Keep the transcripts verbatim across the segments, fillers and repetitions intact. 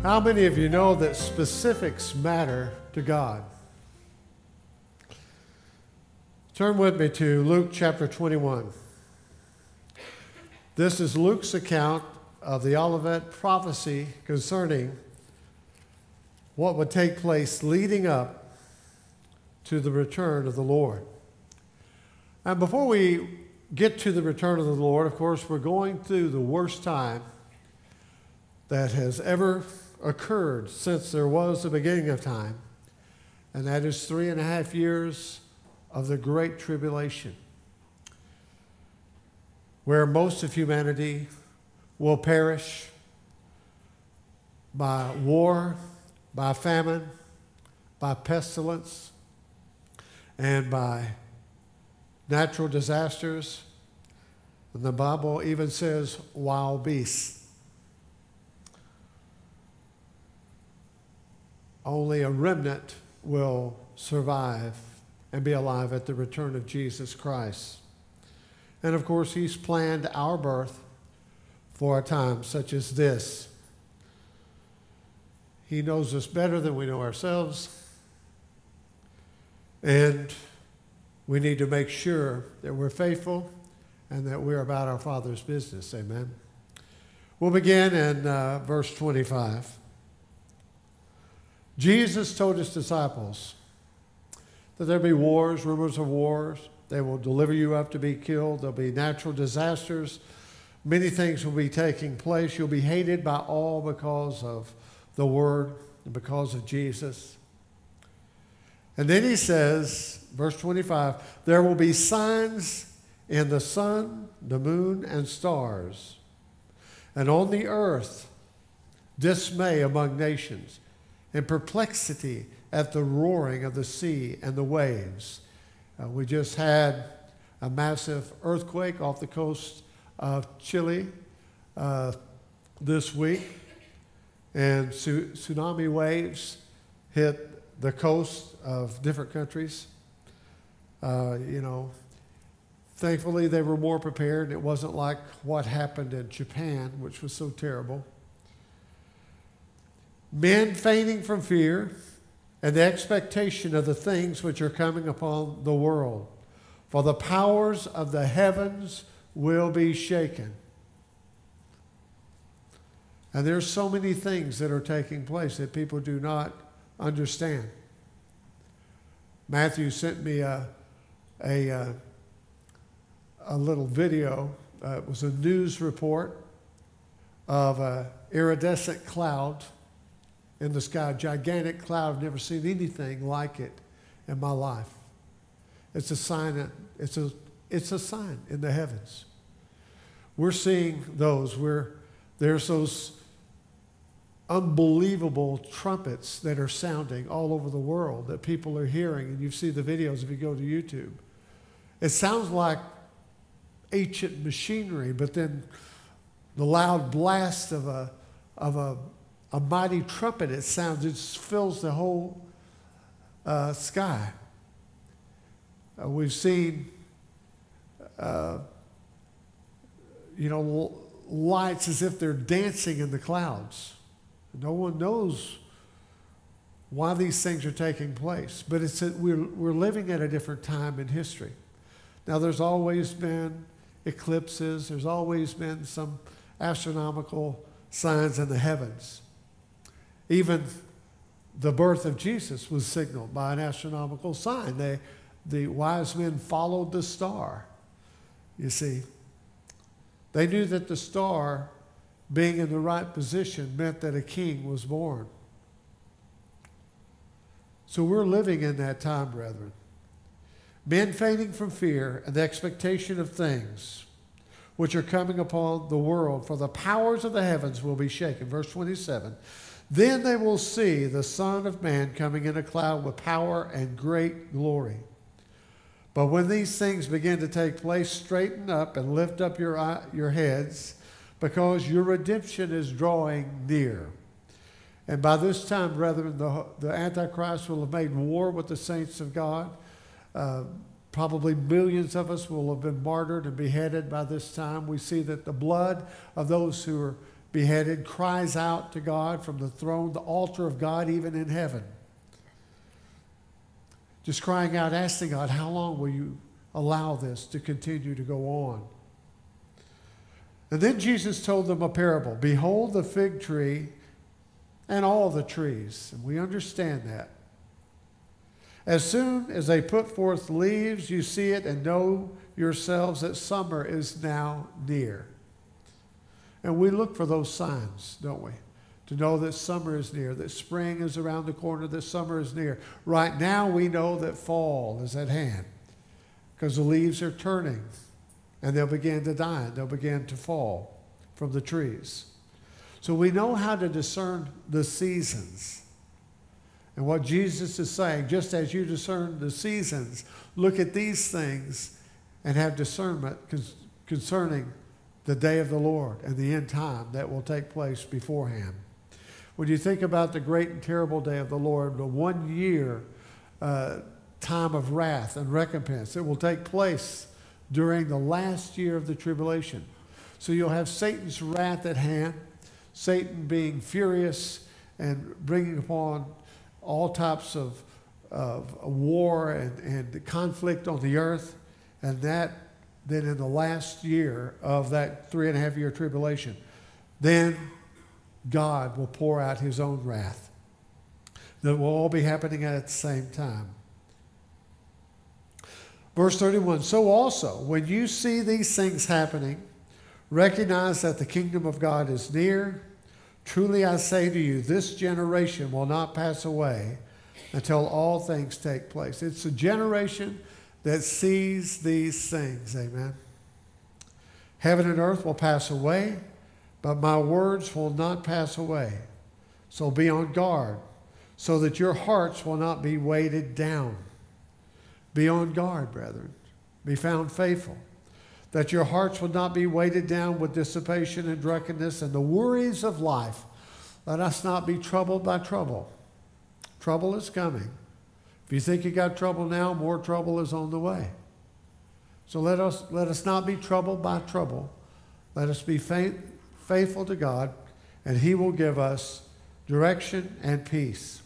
How many of you know that specifics matter to God? Turn with me to Luke chapter twenty-one. This is Luke's account of the Olivet prophecy concerning what would take place leading up to the return of the Lord. And before we get to the return of the Lord, of course, we're going through the worst time that has ever occurred since there was the beginning of time, and that is three and a half years of the Great Tribulation, where most of humanity will perish by war, by famine, by pestilence, and by natural disasters. And the Bible even says wild beasts. Only a remnant will survive and be alive at the return of Jesus Christ. And of course, he's planned our birth for a time such as this. He knows us better than we know ourselves. And we need to make sure that we're faithful and that we're about our Father's business. Amen. We'll begin in uh, verse twenty-five. Jesus told his disciples that there'll be wars, rumors of wars. They will deliver you up to be killed. There'll be natural disasters. Many things will be taking place. You'll be hated by all because of the Word and because of Jesus. And then he says, verse twenty-five, there will be signs in the sun, the moon, and stars. And on the earth, dismay among nations, and perplexity at the roaring of the sea and the waves. Uh, we just had a massive earthquake off the coast of Chile uh, this week, and su- tsunami waves hit the coast of different countries. Uh, you know, thankfully they were more prepared. It wasn't like what happened in Japan, which was so terrible. Men fainting from fear and the expectation of the things which are coming upon the world. For the powers of the heavens will be shaken. And there's so many things that are taking place that people do not understand. Matthew sent me a, a, a, a little video. Uh, it was a news report of an iridescent cloud in the sky, a gigantic cloud. I've never seen anything like it in my life. It's a sign. It's a, it's a sign in the heavens. We're seeing those. We're, there's those unbelievable trumpets that are sounding all over the world that people are hearing, and you see the videos if you go to YouTube. It sounds like ancient machinery, but then the loud blast of a of a A mighty trumpet, it sounds, it just fills the whole uh, sky. Uh, we've seen, uh, you know, lights as if they're dancing in the clouds. No one knows why these things are taking place, but it's a, we're, we're living at a different time in history. Now, there's always been eclipses. There's always been some astronomical signs in the heavens. Even the birth of Jesus was signaled by an astronomical sign. They, the wise men followed the star, you see. They knew that the star, being in the right position, meant that a king was born. So we're living in that time, brethren. Men fainting from fear and the expectation of things which are coming upon the world, for the powers of the heavens will be shaken. Verse twenty-seven. Then they will see the Son of Man coming in a cloud with power and great glory. But when these things begin to take place, straighten up and lift up your, your heads, because your redemption is drawing near. And by this time, brethren, the, the Antichrist will have made war with the saints of God. Uh, probably millions of us will have been martyred and beheaded by this time. We see that the blood of those who are beheaded, cries out to God from the throne, the altar of God, even in heaven. Just crying out, asking God, how long will you allow this to continue to go on? And then Jesus told them a parable. Behold the fig tree and all the trees. And we understand that. As soon as they put forth leaves, you see it and know yourselves that summer is now near. And we look for those signs, don't we? To know that summer is near, that spring is around the corner, that summer is near. Right now we know that fall is at hand because the leaves are turning and they'll begin to die and they'll begin to fall from the trees. So we know how to discern the seasons. And what Jesus is saying, just as you discern the seasons, look at these things and have discernment concerning the day of the Lord and the end time that will take place beforehand. When you think about the great and terrible day of the Lord, the one year uh, time of wrath and recompense, it will take place during the last year of the tribulation. So you'll have Satan's wrath at hand, Satan being furious and bringing upon all types of, of war and, and conflict on the earth, and that then in the last year of that three and a half year tribulation, then God will pour out his own wrath. That will all be happening at the same time. Verse thirty-one, so also, when you see these things happening, recognize that the kingdom of God is near. Truly I say to you, this generation will not pass away until all things take place. It's a generation that sees these things. Amen. Heaven and earth will pass away, but my words will not pass away. So be on guard, so that your hearts will not be weighted down. Be on guard, brethren. Be found faithful, that your hearts will not be weighted down with dissipation and drunkenness and the worries of life. Let us not be troubled by trouble. Trouble is coming. If you think you got trouble now, more trouble is on the way. So let us, let us not be troubled by trouble. Let us be faith, faithful to God, and he will give us direction and peace.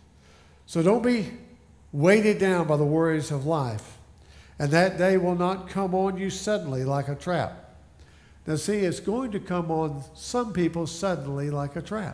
So don't be weighted down by the worries of life. And that day will not come on you suddenly like a trap. Now see, it's going to come on some people suddenly like a trap.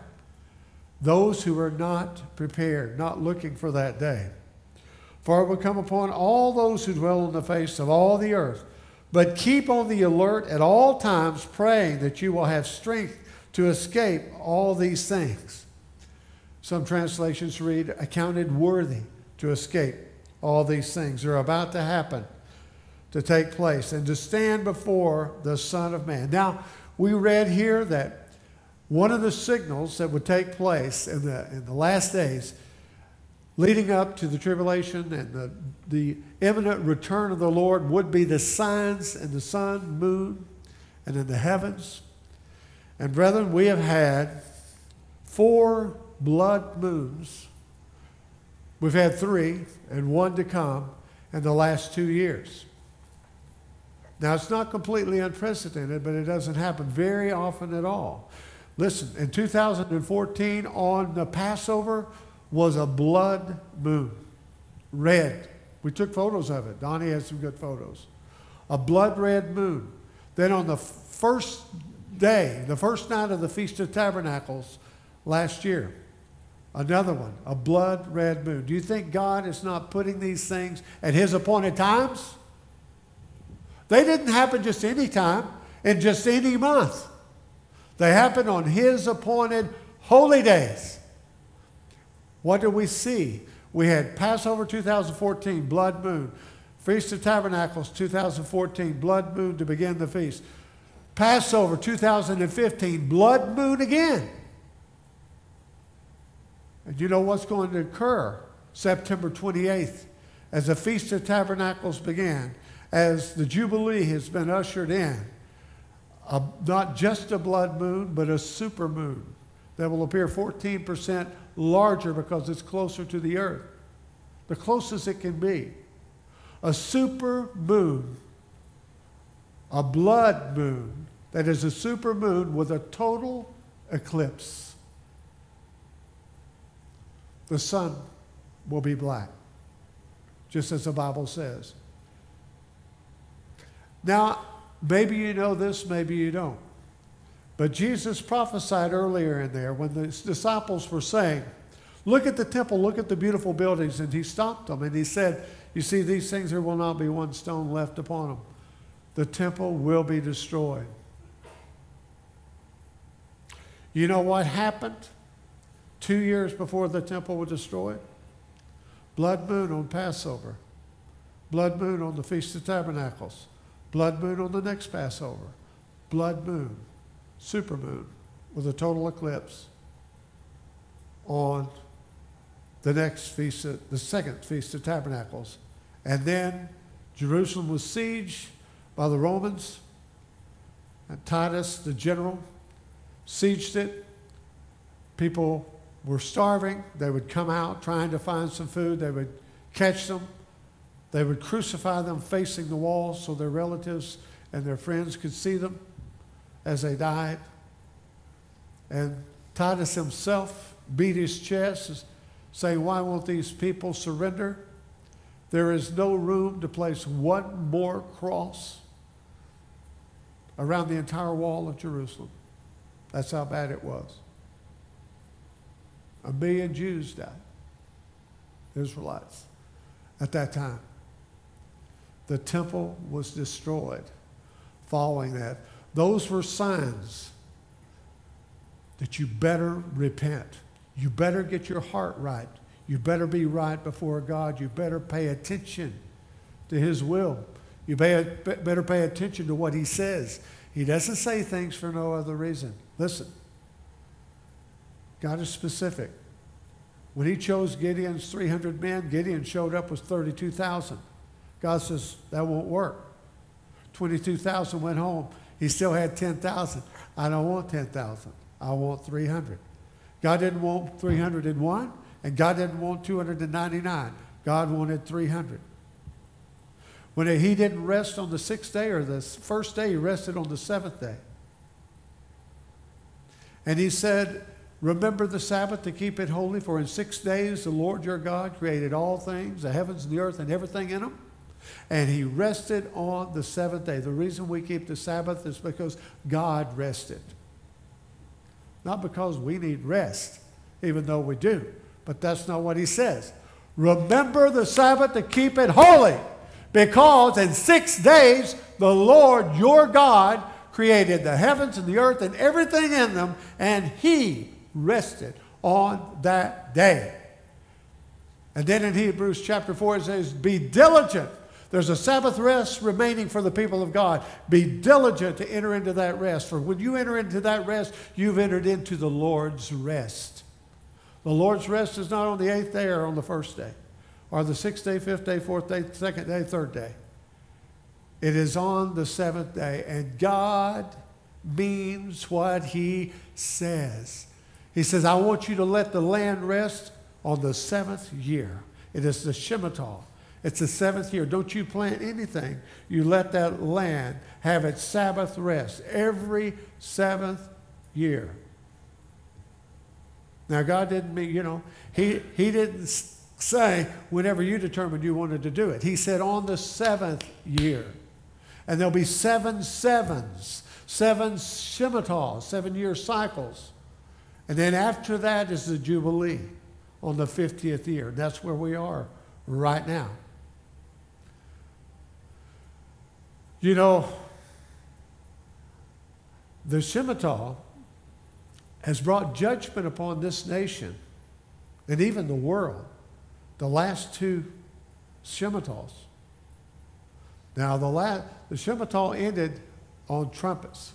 Those who are not prepared, not looking for that day. For it will come upon all those who dwell on the face of all the earth. But keep on the alert at all times, praying that you will have strength to escape all these things. Some translations read, accounted worthy to escape all these things. They're about to happen, to take place, and to stand before the Son of Man. Now, we read here that one of the signals that would take place in the, in the last days leading up to the tribulation and the, the imminent return of the Lord would be the signs in the sun, moon, and in the heavens. And brethren, we have had four blood moons. We've had three and one to come in the last two years. Now, it's not completely unprecedented, but it doesn't happen very often at all. Listen, in two thousand fourteen, on the Passover, was a blood moon, red. We took photos of it. Donnie has some good photos. A blood red moon. Then on the first day, the first night of the Feast of Tabernacles last year, another one, a blood red moon. Do you think God is not putting these things at his appointed times? They didn't happen just any time, in just any month. They happened on his appointed holy days. What do we see? We had Passover two thousand fourteen, blood moon. Feast of Tabernacles two thousand fourteen, blood moon to begin the feast. Passover two thousand fifteen, blood moon again. And you know what's going to occur September twenty-eighth as the Feast of Tabernacles began, as the Jubilee has been ushered in. A, not just a blood moon, but a super moon that will appear fourteen percent larger because it's closer to the earth, the closest it can be. A super moon, a blood moon that is a super moon with a total eclipse. The sun will be black, just as the Bible says. Now, maybe you know this, maybe you don't. But Jesus prophesied earlier in there when the disciples were saying, look at the temple, look at the beautiful buildings. And he stopped them and he said, you see, these things, there will not be one stone left upon them. The temple will be destroyed. You know what happened two years before the temple was destroyed? Blood moon on Passover. Blood moon on the Feast of Tabernacles. Blood moon on the next Passover. Blood moon, supermoon, with a total eclipse on the next feast, of, the second Feast of Tabernacles. And then Jerusalem was sieged by the Romans. And Titus, the general, sieged it. People were starving. They would come out trying to find some food. They would catch them. They would crucify them facing the wall so their relatives and their friends could see them as they died. And Titus himself beat his chest, saying, why won't these people surrender? There is no room to place one more cross around the entire wall of Jerusalem. That's how bad it was. A million Jews died, Israelites, at that time. The temple was destroyed following that. Those were signs that you better repent. You better get your heart right. You better be right before God. You better pay attention to his will. You better pay attention to what he says. He doesn't say things for no other reason. Listen, God is specific. When he chose Gideon's three hundred men, Gideon showed up with thirty-two thousand. God says, that won't work. twenty-two thousand went home. He still had ten thousand. I don't want ten thousand. I want three hundred. God didn't want three hundred one, and God didn't want two hundred ninety-nine. God wanted three hundred. When he didn't rest on the sixth day or the first day, he rested on the seventh day. And he said, remember the Sabbath to keep it holy, for in six days the Lord your God created all things, the heavens and the earth and everything in them. And he rested on the seventh day. The reason we keep the Sabbath is because God rested. Not because we need rest, even though we do. But that's not what he says. Remember the Sabbath to keep it holy, because in six days the Lord your God created the heavens and the earth and everything in them, and he rested on that day. And then in Hebrews chapter four it says, be diligent. There's a Sabbath rest remaining for the people of God. Be diligent to enter into that rest. For when you enter into that rest, you've entered into the Lord's rest. The Lord's rest is not on the eighth day or on the first day, or the sixth day, fifth day, fourth day, second day, third day. It is on the seventh day. And God means what he says. He says, I want you to let the land rest on the seventh year. It is the Shemitah. It's the seventh year. Don't you plant anything. You let that land have its Sabbath rest every seventh year. Now, God didn't mean, you know, he, he didn't say whenever you determined you wanted to do it. He said on the seventh year. And there'll be seven sevens, seven Shemitahs, seven-year cycles. And then after that is the Jubilee on the fiftieth year. That's where we are right now. You know, the Shemitah has brought judgment upon this nation and even the world, the last two Shemitahs. Now, the, last, the Shemitah ended on trumpets.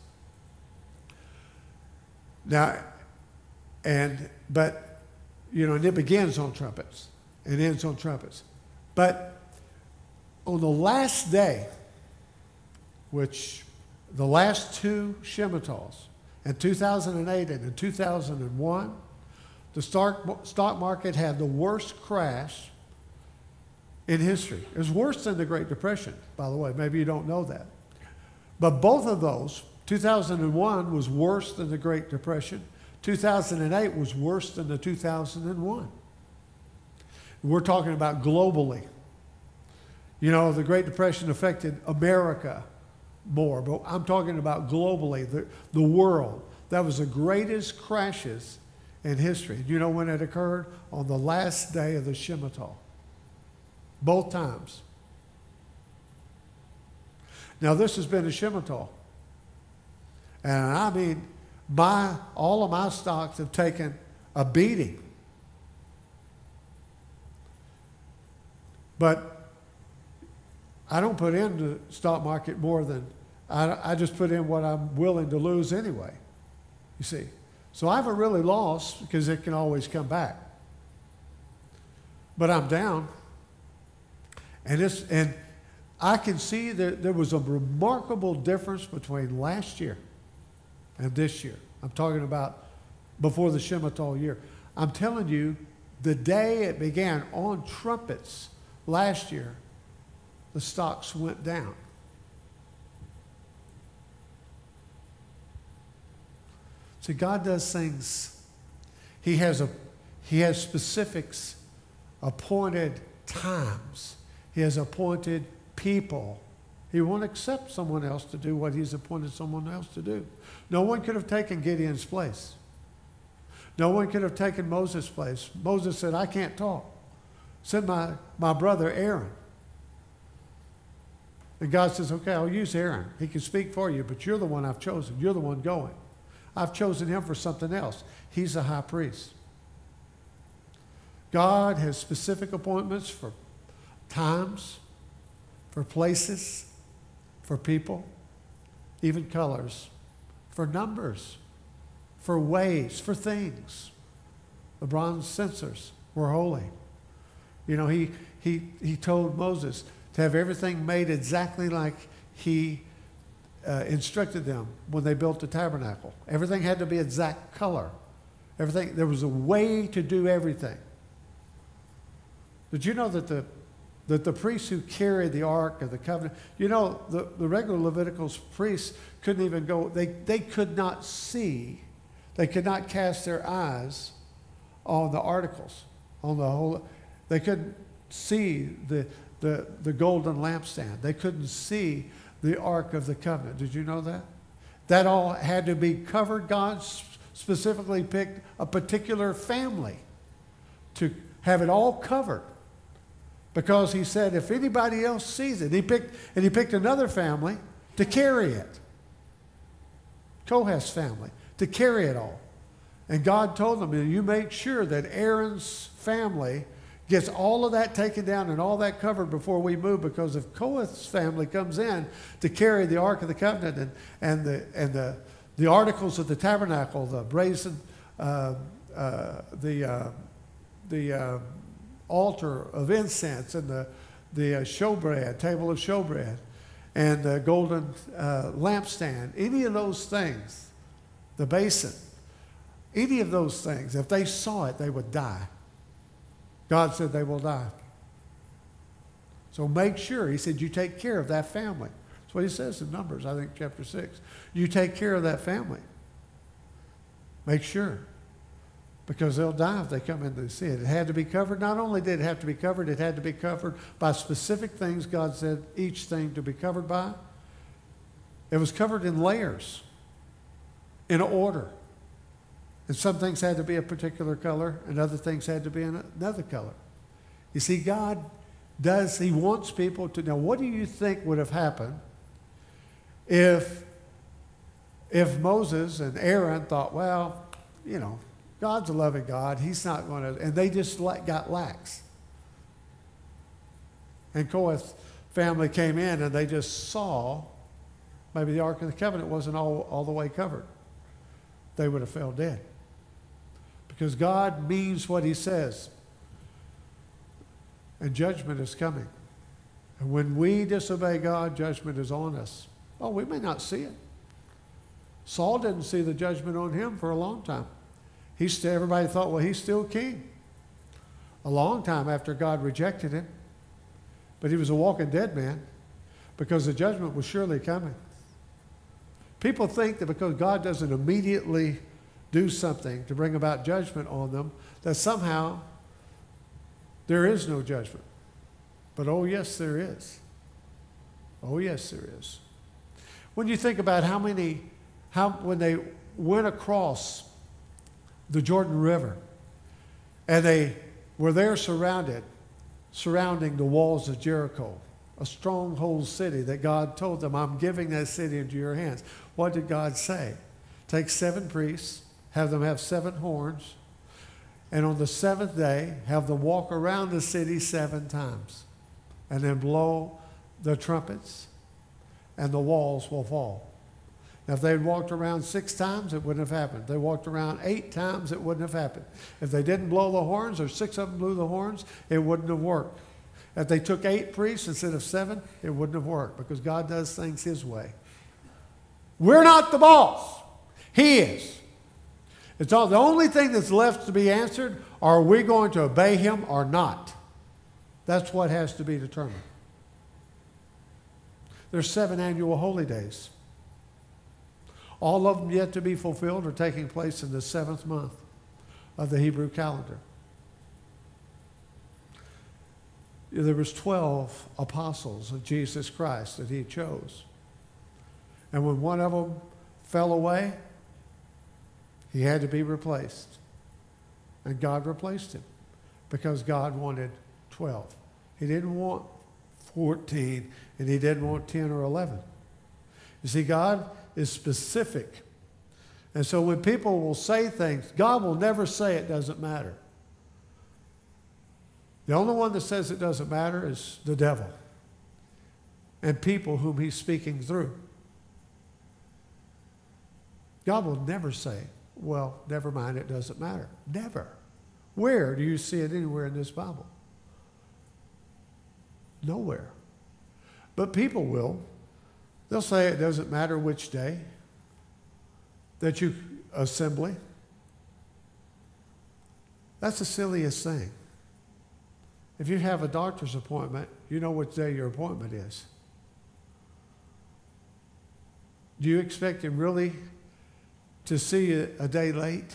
Now, and, but, you know, and it begins on trumpets and ends on trumpets. But on the last day, which the last two Shemitahs, in two thousand eight and in two thousand one, the stock, stock market had the worst crash in history. It was worse than the Great Depression, by the way. Maybe you don't know that. But both of those, two thousand one was worse than the Great Depression. two thousand eight was worse than the two thousand one. We're talking about globally. You know, the Great Depression affected America more, but I'm talking about globally, the, the world. That was the greatest crashes in history. You know when it occurred? On the last day of the Shemitah. Both times. Now this has been a Shemitah. And I mean, my, all of my stocks have taken a beating. But I don't put into the stock market more than, I, I just put in what I'm willing to lose anyway, you see. So I haven't really lost because it can always come back. But I'm down. And, it's, and I can see that there was a remarkable difference between last year and this year. I'm talking about before the Shemitah year. I'm telling you, the day it began on trumpets last year, the stocks went down. See, God does things. He has, a, he has specifics, appointed times. He has appointed people. He won't accept someone else to do what he's appointed someone else to do. No one could have taken Gideon's place. No one could have taken Moses' place. Moses said, I can't talk. Send my, my brother Aaron. And God says, okay, I'll use Aaron. He can speak for you, but you're the one I've chosen. You're the one going. I've chosen him for something else. He's the high priest. God has specific appointments for times, for places, for people, even colors, for numbers, for ways, for things. The bronze censers were holy. You know, he, he, he told Moses to have everything made exactly like he uh, instructed them when they built the tabernacle. Everything had to be exact color. Everything, there was a way to do everything. Did you know that the, that the priests who carried the Ark of the Covenant, you know, the, the regular Levitical priests couldn't even go, they, they could not see, they could not cast their eyes on the articles, on the whole, they couldn't see the, the, the golden lampstand. They couldn't see the Ark of the Covenant. Did you know that? That all had to be covered. God specifically picked a particular family to have it all covered. Because he said, if anybody else sees it, he picked, and he picked another family to carry it. Kohath's family, to carry it all. And God told them, you make sure that Aaron's family gets all of that taken down and all that covered before we move, because if Kohath's family comes in to carry the Ark of the Covenant and, and, the, and the, the articles of the tabernacle, the brazen, uh, uh, the, uh, the uh, altar of incense and the, the uh, showbread, table of showbread, and the golden uh, lampstand, any of those things, the basin, any of those things, if they saw it, they would die. God said they will die. So make sure, he said, you take care of that family. That's what he says in Numbers, I think, chapter six. You take care of that family. Make sure. Because they'll die if they come in to see it. It had to be covered. Not only did it have to be covered, it had to be covered by specific things God said each thing to be covered by. It was covered in layers, in order. And some things had to be a particular color, and other things had to be in another color. You see, God does, he wants people to know. What do you think would have happened if, if Moses and Aaron thought, well, you know, God's a loving God. He's not going to, and they just got lax. And Kohath's family came in and they just saw, maybe the Ark of the Covenant wasn't all, all the way covered. They would have fell dead. Because God means what he says. And judgment is coming. And when we disobey God, judgment is on us. Oh, we may not see it. Saul didn't see the judgment on him for a long time. He still, everybody thought, well, he's still king. A long time after God rejected him. But he was a walking dead man, because the judgment was surely coming. People think that because God doesn't immediately do something to bring about judgment on them, that somehow there is no judgment. But oh yes, there is. Oh yes, there is. When you think about how many, how when they went across the Jordan River and they were there surrounded, surrounding the walls of Jericho, a stronghold city that God told them, I'm giving that city into your hands. What did God say? Take seven priests, have them have seven horns, and on the seventh day, have them walk around the city seven times, and then blow the trumpets, and the walls will fall. Now, if they had walked around six times, it wouldn't have happened. If they walked around eight times, it wouldn't have happened. If they didn't blow the horns, or six of them blew the horns, it wouldn't have worked. If they took eight priests instead of seven, it wouldn't have worked, because God does things his way. We're not the boss. He is. It's all, the only thing that's left to be answered, are we going to obey him or not? That's what has to be determined. There's seven annual holy days. All of them yet to be fulfilled are taking place in the seventh month of the Hebrew calendar. There was twelve apostles of Jesus Christ that he chose. And when one of them fell away, he had to be replaced. And God replaced him because God wanted twelve. He didn't want fourteen, and he didn't want ten or eleven. You see, God is specific. And so when people will say things, God will never say it doesn't matter. The only one that says it doesn't matter is the devil and people whom he's speaking through. God will never say, well, never mind, it doesn't matter. Never. Where do you see it anywhere in this Bible? Nowhere. But people will. They'll say it doesn't matter which day that you assembly. That's the silliest thing. If you have a doctor's appointment, you know which day your appointment is. Do you expect him really to see you a day late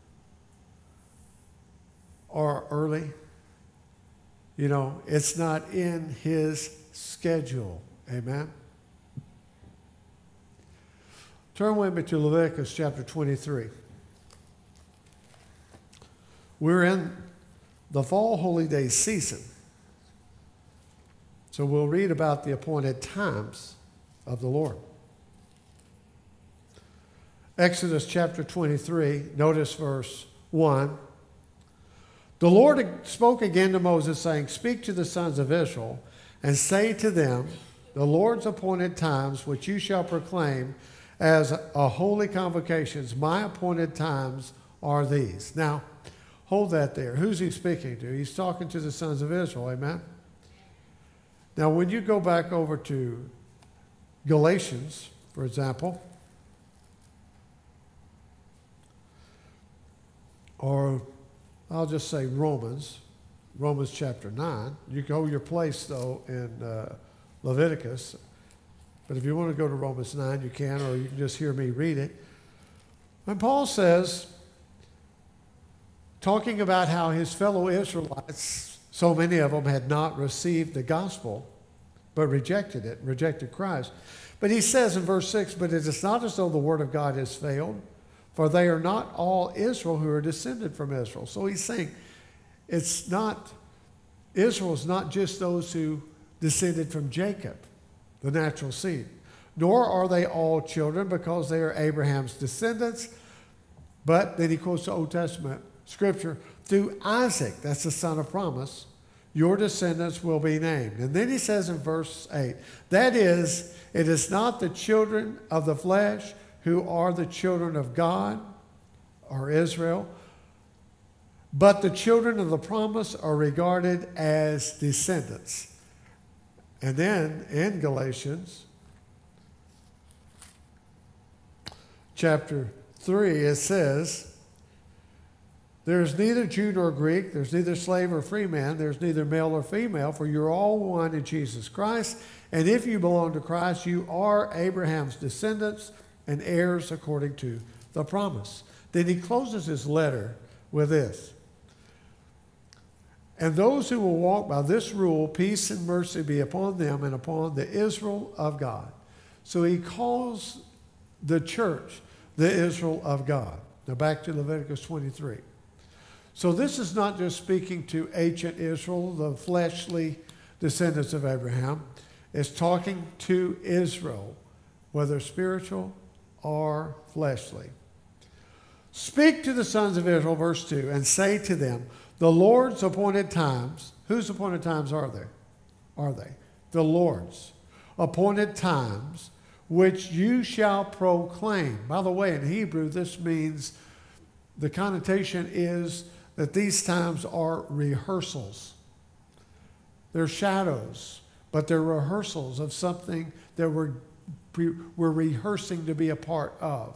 or early? You know, it's not in his schedule. Amen? Turn with me to Leviticus chapter twenty-three. We're in the fall holy day season. So we'll read about the appointed times of the Lord. Exodus chapter twenty-three, notice verse one. The Lord spoke again to Moses, saying, speak to the sons of Israel, and say to them, the Lord's appointed times, which you shall proclaim as a holy convocations, my appointed times are these. Now, hold that there. Who's he speaking to? He's talking to the sons of Israel, amen? Now, when you go back over to Galatians, for example, or I'll just say Romans, Romans chapter nine. You can hold your place, though, in uh, Leviticus. But if you want to go to Romans nine, you can, or you can just hear me read it. And Paul says, talking about how his fellow Israelites, so many of them had not received the gospel, but rejected it, rejected Christ. But he says in verse six, but it is not as though the word of God has failed, for they are not all Israel who are descended from Israel. So he's saying it's not, Israel's not just those who descended from Jacob, the natural seed, nor are they all children because they are Abraham's descendants. But then he quotes the Old Testament scripture, through Isaac, that's the son of promise, your descendants will be named. And then he says in verse eight, that is, it is not the children of the flesh who are the children of God or Israel, but the children of the promise are regarded as descendants. And then in Galatians chapter three, it says, there is neither Jew nor Greek, there's neither slave or free man, there's neither male or female, for you're all one in Jesus Christ. And if you belong to Christ, you are Abraham's descendants and heirs according to the promise. Then he closes his letter with this. And those who will walk by this rule, peace and mercy be upon them and upon the Israel of God. So he calls the church the Israel of God. Now back to Leviticus twenty-three. So this is not just speaking to ancient Israel, the fleshly descendants of Abraham. It's talking to Israel, whether spiritual or fleshly. Speak to the sons of Israel, verse two, and say to them, the Lord's appointed times, whose appointed times are they? Are they? The Lord's appointed times, which you shall proclaim. By the way, in Hebrew, this means, the connotation is that these times are rehearsals. They're shadows, but they're rehearsals of something that we're, we're rehearsing to be a part of.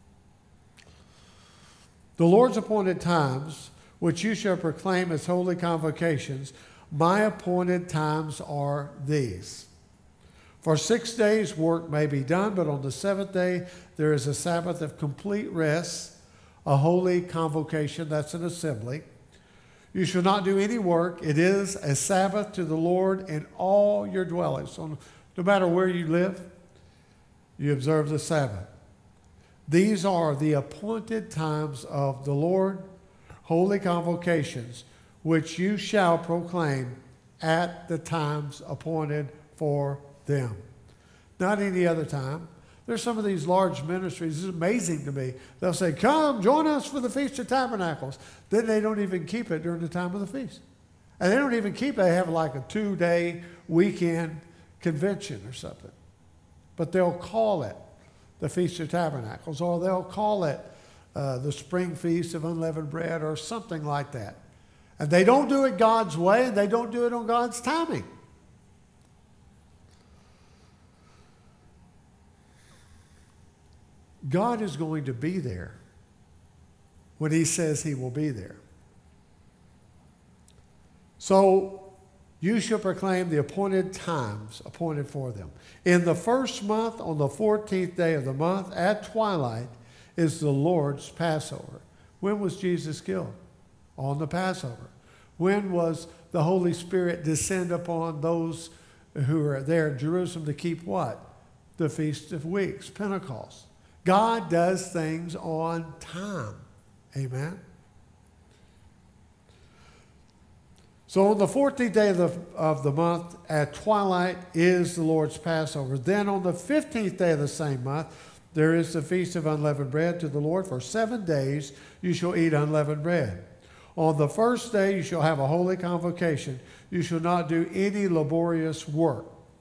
The Lord's appointed times, which you shall proclaim as holy convocations, my appointed times are these. For six days work may be done, but on the seventh day there is a Sabbath of complete rest, a holy convocation, that's an assembly. You shall not do any work. It is a Sabbath to the Lord in all your dwellings. So no matter where you live, you observe the Sabbath. These are the appointed times of the Lord, holy convocations, which you shall proclaim at the times appointed for them. Not any other time. There's some of these large ministries, it's amazing to me. They'll say, come, join us for the Feast of Tabernacles. Then they don't even keep it during the time of the feast. And they don't even keep it. They have like a two-day weekend convention or something. But they'll call it the Feast of Tabernacles, or they'll call it uh, the Spring Feast of Unleavened Bread, or something like that. And they don't do it God's way, and they don't do it on God's timing. God is going to be there when he says he will be there. So you shall proclaim the appointed times appointed for them. In the first month, on the fourteenth day of the month, at twilight, is the Lord's Passover. When was Jesus killed? On the Passover. When was the Holy Spirit descend upon those who are there in Jerusalem to keep what? The Feast of Weeks, Pentecost. God does things on time. Amen. So on the fourteenth day of the, of the month at twilight is the Lord's Passover. Then on the fifteenth day of the same month, there is the Feast of Unleavened Bread to the Lord. For seven days you shall eat unleavened bread. On the first day you shall have a holy convocation. You shall not do any laborious work.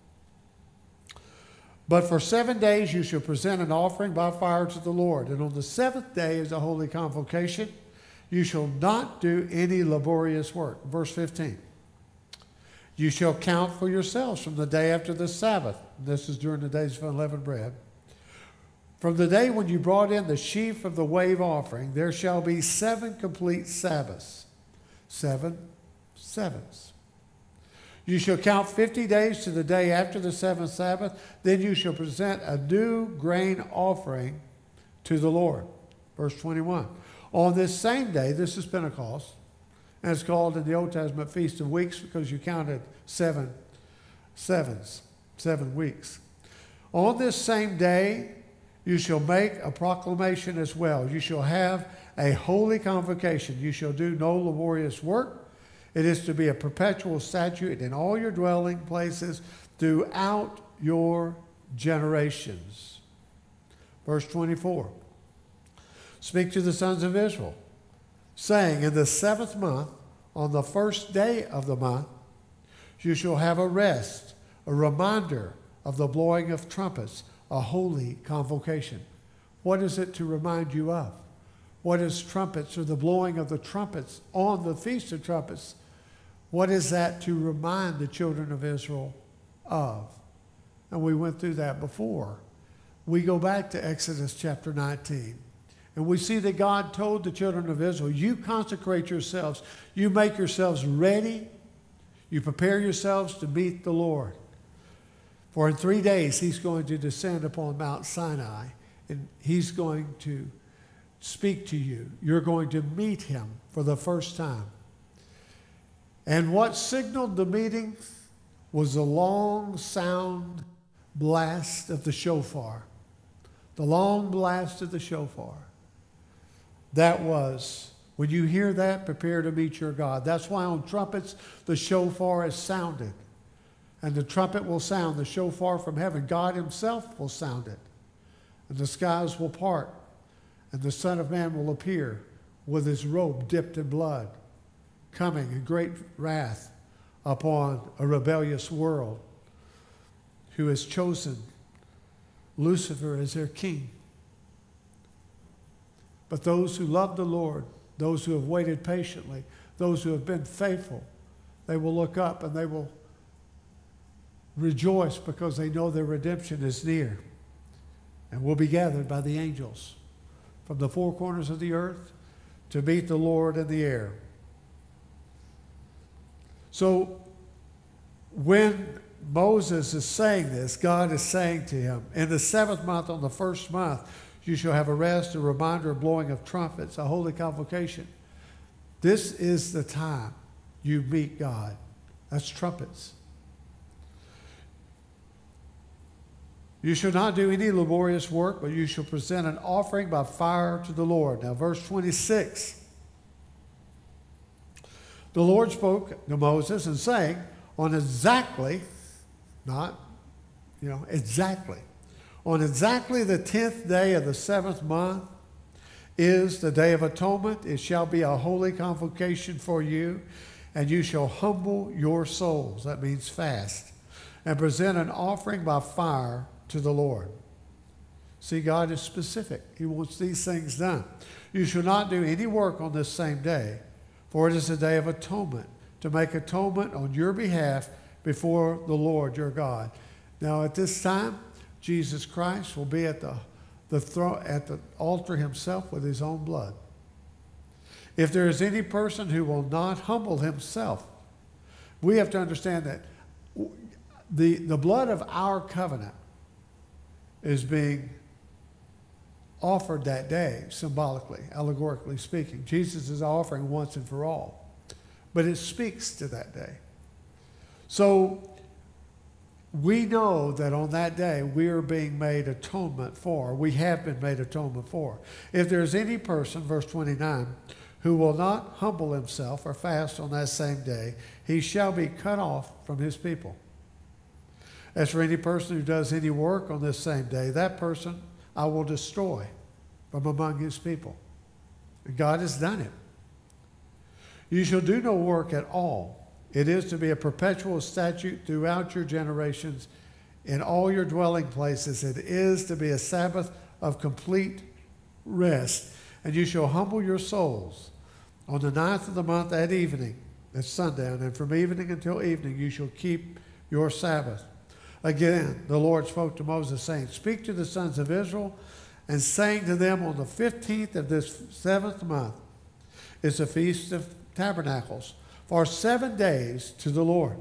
But for seven days you shall present an offering by fire to the Lord. And on the seventh day is a holy convocation. You shall not do any laborious work. Verse fifteen. You shall count for yourselves from the day after the Sabbath. This is during the days of unleavened bread. From the day when you brought in the sheaf of the wave offering, there shall be seven complete Sabbaths. Seven sevens. You shall count fifty days to the day after the seventh Sabbath. Then you shall present a new grain offering to the Lord. Verse twenty-one. On this same day, this is Pentecost, and it's called in the Old Testament Feast of Weeks because you counted seven sevens, seven weeks. On this same day, you shall make a proclamation as well. You shall have a holy convocation. You shall do no laborious work. It is to be a perpetual statute in all your dwelling places throughout your generations. Verse twenty-four. Speak to the sons of Israel, saying, in the seventh month, on the first day of the month, you shall have a rest, a reminder of the blowing of trumpets, a holy convocation. What is it to remind you of? What is trumpets, or the blowing of the trumpets on the Feast of Trumpets? What is that to remind the children of Israel of? And we went through that before. We go back to Exodus chapter nineteen. And we see that God told the children of Israel, you consecrate yourselves. You make yourselves ready. You prepare yourselves to meet the Lord. For in three days he's going to descend upon Mount Sinai. And he's going to speak to you. You're going to meet him for the first time. And what signaled the meeting was the long sound blast of the shofar. The long blast of the shofar. That was, when you hear that, prepare to meet your God. That's why on trumpets, the shofar is sounded. And the trumpet will sound, the shofar from heaven. God himself will sound it. And the skies will part. And the Son of Man will appear with his robe dipped in blood, coming in great wrath upon a rebellious world who has chosen Lucifer as their king. But those who love the Lord, those who have waited patiently, those who have been faithful, they will look up and they will rejoice because they know their redemption is near and will be gathered by the angels from the four corners of the earth to meet the Lord in the air. So when Moses is saying this, God is saying to him, in the seventh month, on the first month, you shall have a rest, a reminder, a blowing of trumpets, a holy convocation. This is the time you meet God. That's trumpets. You shall not do any laborious work, but you shall present an offering by fire to the Lord. Now, verse twenty-six. The Lord spoke to Moses and saying, on exactly, not, you know, exactly, on exactly the tenth day of the seventh month is the day of atonement. It shall be a holy convocation for you, and you shall humble your souls. That means fast. And present an offering by fire to the Lord. See, God is specific. He wants these things done. You shall not do any work on this same day, for it is a day of atonement, to make atonement on your behalf before the Lord your God. Now, at this time, Jesus Christ will be at the, the, throne, at the altar himself with his own blood. If there is any person who will not humble himself, we have to understand that the, the blood of our covenant is being offered that day, symbolically, allegorically speaking. Jesus is offering once and for all. But it speaks to that day. So we know that on that day we are being made atonement for. We have been made atonement for. If there's any person, verse twenty-nine, who will not humble himself or fast on that same day, he shall be cut off from his people. As for any person who does any work on this same day, that person I will destroy from among his people. And God has done it. You shall do no work at all. It is to be a perpetual statute throughout your generations in all your dwelling places. It is to be a Sabbath of complete rest. And you shall humble your souls on the ninth of the month at evening, at sundown, and from evening until evening you shall keep your Sabbath. Again, the Lord spoke to Moses, saying, speak to the sons of Israel, and saying to them, on the fifteenth of this seventh month is the Feast of Tabernacles, for seven days to the Lord.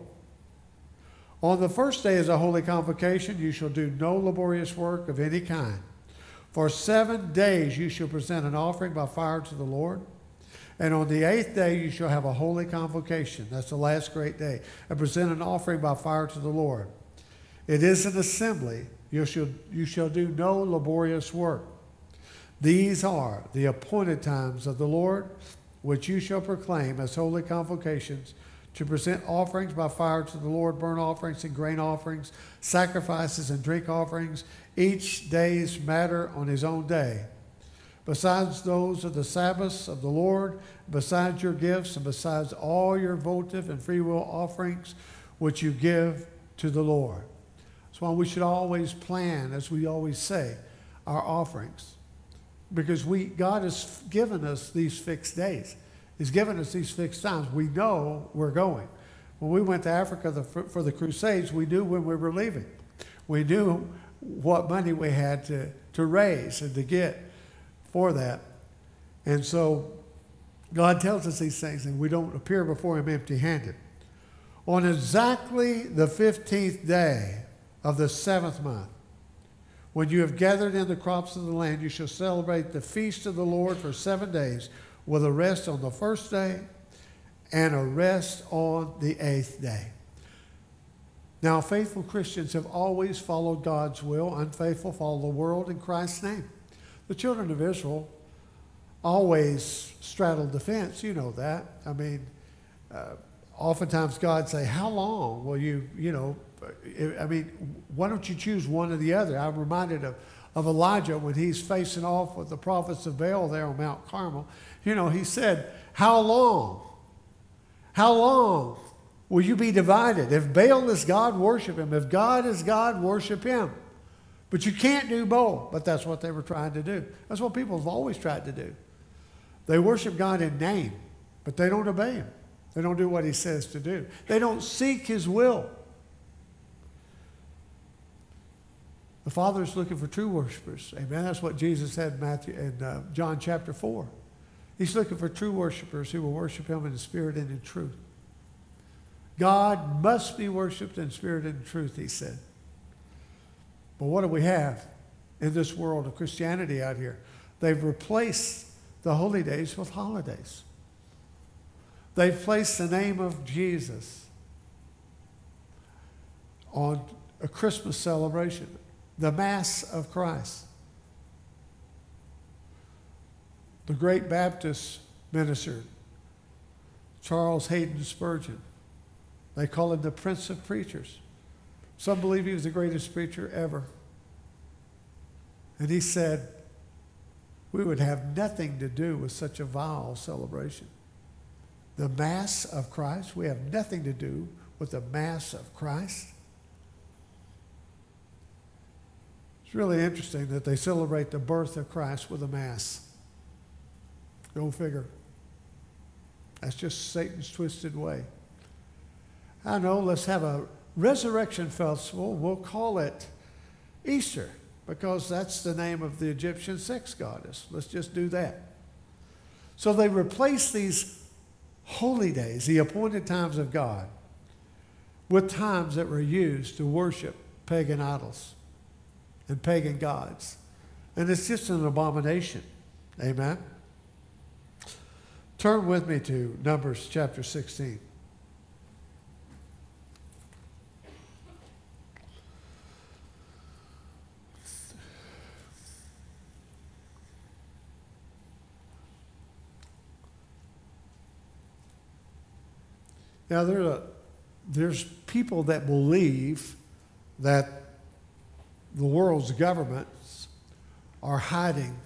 On the first day is a holy convocation. You shall do no laborious work of any kind. For seven days you shall present an offering by fire to the Lord. And on the eighth day you shall have a holy convocation. That's the last great day. And present an offering by fire to the Lord. It is an assembly. You shall, you shall do no laborious work. These are the appointed times of the Lord, which you shall proclaim as holy convocations, to present offerings by fire to the Lord, burnt offerings and grain offerings, sacrifices and drink offerings, each day's matter on his own day. Besides those of the Sabbaths of the Lord, besides your gifts, and besides all your votive and freewill offerings, which you give to the Lord. That's why we should always plan, as we always say, our offerings. Because we, God has given us these fixed days. He's given us these fixed times. We know we're going. When we went to Africa the, for the Crusades, we knew when we were leaving. We knew what money we had to, to raise and to get for that. And so God tells us these things, and we don't appear before him empty-handed. On exactly the fifteenth day of the seventh month, When you have gathered in the crops of the land, you shall celebrate the feast of the Lord for seven days, with a rest on the first day and a rest on the eighth day. Now, faithful Christians have always followed God's will. Unfaithful follow the world in Christ's name. The children of Israel always straddled the fence. You know that. I mean, uh, oftentimes God say, how long will you, you know, I mean, why don't you choose one or the other? I'm reminded of, of Elijah when he's facing off with the prophets of Baal there on Mount Carmel. You know, he said, how long? How long will you be divided? If Baal is God, worship him. If God is God, worship him. But you can't do both. But that's what they were trying to do. That's what people have always tried to do. They worship God in name, but they don't obey him. They don't do what he says to do. They don't seek his will. The Father is looking for true worshipers. Amen. That's what Jesus said in Matthew in uh, John chapter four. He's looking for true worshipers who will worship him in spirit and in truth. God must be worshiped in spirit and in truth, he said. But what do we have in this world of Christianity out here? They've replaced the holy days with holidays. They've placed the name of Jesus on a Christmas celebration. The Mass of Christ. The great Baptist minister, Charles Hayden Spurgeon, they call him the Prince of Preachers. Some believe he was the greatest preacher ever. And he said, we would have nothing to do with such a vile celebration. The Mass of Christ, we have nothing to do with the Mass of Christ. It's really interesting that they celebrate the birth of Christ with a Mass. Go figure. That's just Satan's twisted way. I know, let's have a resurrection festival. We'll call it Easter because that's the name of the Egyptian sex goddess. Let's just do that. So they replace these holy days, the appointed times of God, with times that were used to worship pagan idols and pagan gods. And it's just an abomination. Amen? Turn with me to Numbers chapter sixteen. Now, there's, a, there's people that believe that the world's governments are hiding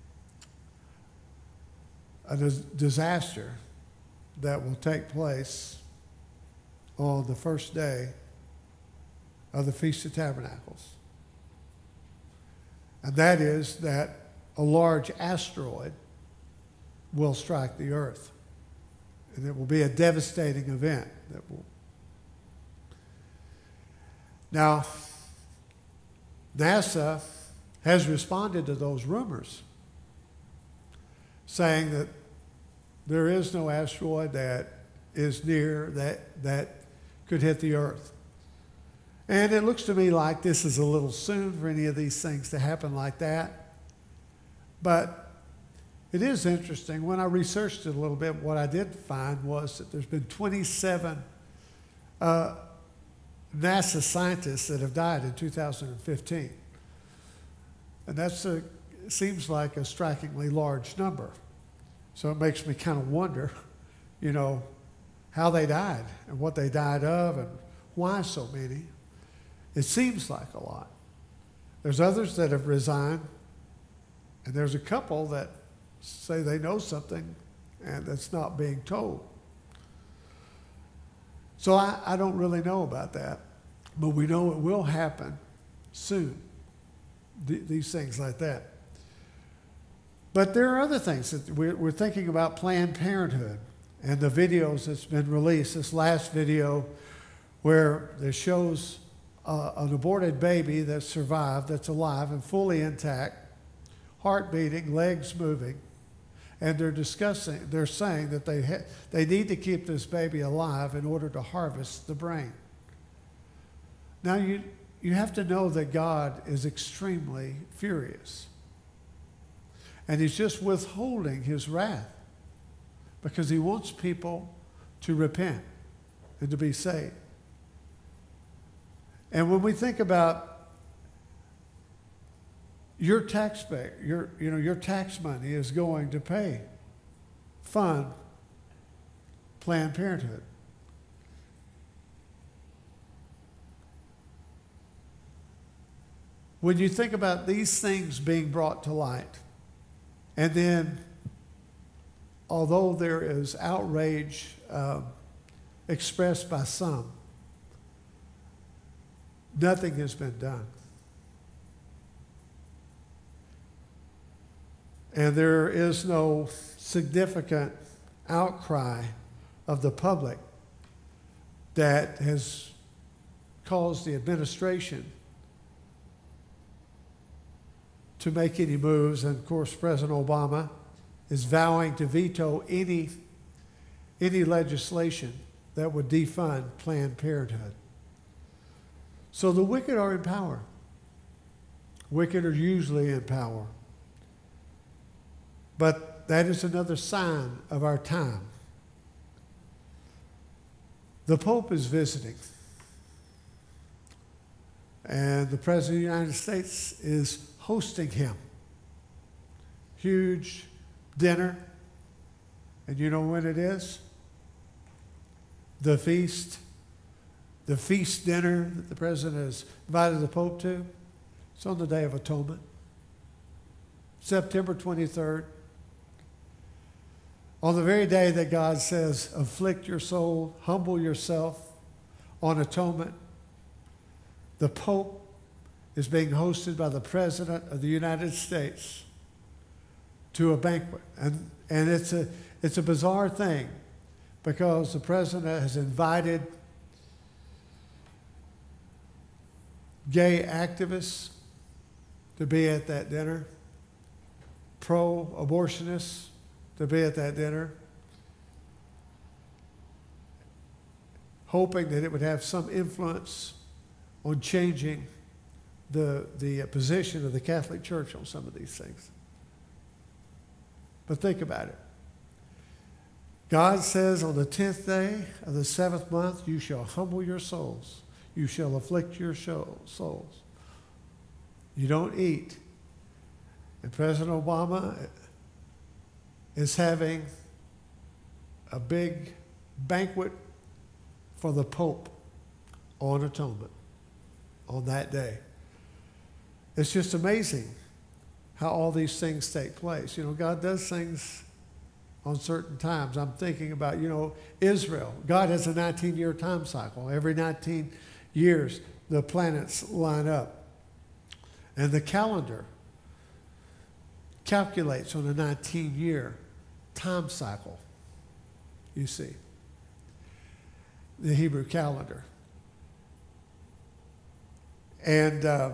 a dis- disaster that will take place on the first day of the Feast of Tabernacles. And that is that a large asteroid will strike the earth. And it will be a devastating event that will. Now, NASA has responded to those rumors, saying that there is no asteroid that is near that, that could hit the earth. And it looks to me like this is a little soon for any of these things to happen like that. But it is interesting. When I researched it a little bit, what I did find was that there's been twenty-seven uh, NASA scientists that have died in two thousand fifteen. And that seems like a strikingly large number. So it makes me kind of wonder, you know, how they died and what they died of and why so many. It seems like a lot. There's others that have resigned, and there's a couple that say they know something and that's not being told. So I, I don't really know about that, but we know it will happen soon, th- these things like that. But there are other things that we're, we're thinking about Planned Parenthood and the videos that's been released. This last video where it shows uh, an aborted baby that survived, that's alive and fully intact, heart beating, legs moving. And they're discussing, they're saying that they, ha- they need to keep this baby alive in order to harvest the brain. Now, you, you have to know that God is extremely furious. And he's just withholding his wrath because he wants people to repent and to be saved. And when we think about your taxpayer, your, you know, your tax money is going to pay, fund Planned Parenthood. When you think about these things being brought to light, and then, although there is outrage uh, expressed by some, nothing has been done. And there is no significant outcry of the public that has caused the administration to make any moves. And of course, President Obama is vowing to veto any, any legislation that would defund Planned Parenthood. So the wicked are in power. Wicked are usually in power. But that is another sign of our time. The Pope is visiting. And the President of the United States is hosting him. Huge dinner. And you know when it is? The feast. The feast dinner that the President has invited the Pope to. It's on the Day of Atonement. September twenty-third. On the very day that God says, afflict your soul, humble yourself on atonement, the Pope is being hosted by the President of the United States to a banquet. And, and it's, a, it's a bizarre thing because the President has invited gay activists to be at that dinner, pro-abortionists to be at that dinner, hoping that it would have some influence on changing the, the position of the Catholic Church on some of these things. But think about it. God says on the tenth day of the seventh month, you shall humble your souls. You shall afflict your souls. You don't eat. And President Obama is having a big banquet for the Pope on atonement on that day. It's just amazing how all these things take place. You know, God does things on certain times. I'm thinking about, you know, Israel. God has a nineteen-year time cycle. Every nineteen years, the planets line up. And the calendar calculates on a nineteen-year time cycle, you see, the Hebrew calendar. And uh,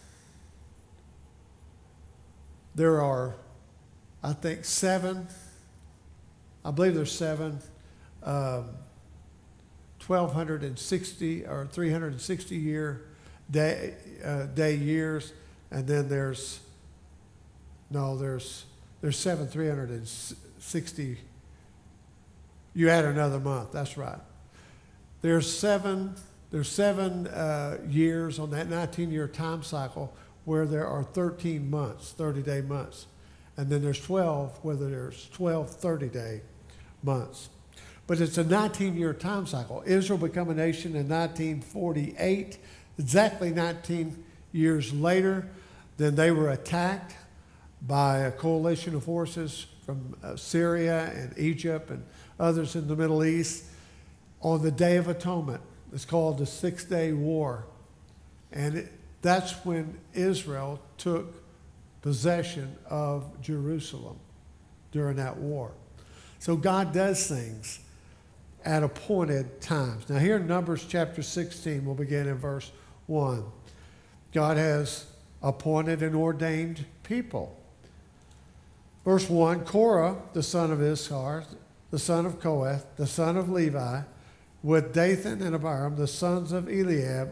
there are, I think, seven, I believe there's seven, um, twelve sixty or three hundred sixty year day, uh, day years, and then there's, no, there's, there's seven three hundred sixty, you add another month, that's right. There's seven, there's seven uh, years on that nineteen-year time cycle where there are thirteen months, thirty-day months. And then there's twelve where there's twelve thirty-day months. But it's a nineteen-year time cycle. Israel became a nation in nineteen forty-eight. Exactly nineteen years later, then they were attacked by a coalition of forces from uh, Syria and Egypt and others in the Middle East on the Day of Atonement. It's called the Six-Day War. And it, that's when Israel took possession of Jerusalem during that war. So God does things at appointed times. Now here in Numbers chapter sixteen, we'll begin in verse one. God has appointed and ordained people. Verse one, Korah, the son of Issachar, the son of Kohath, the son of Levi, with Dathan and Abiram, the sons of Eliab,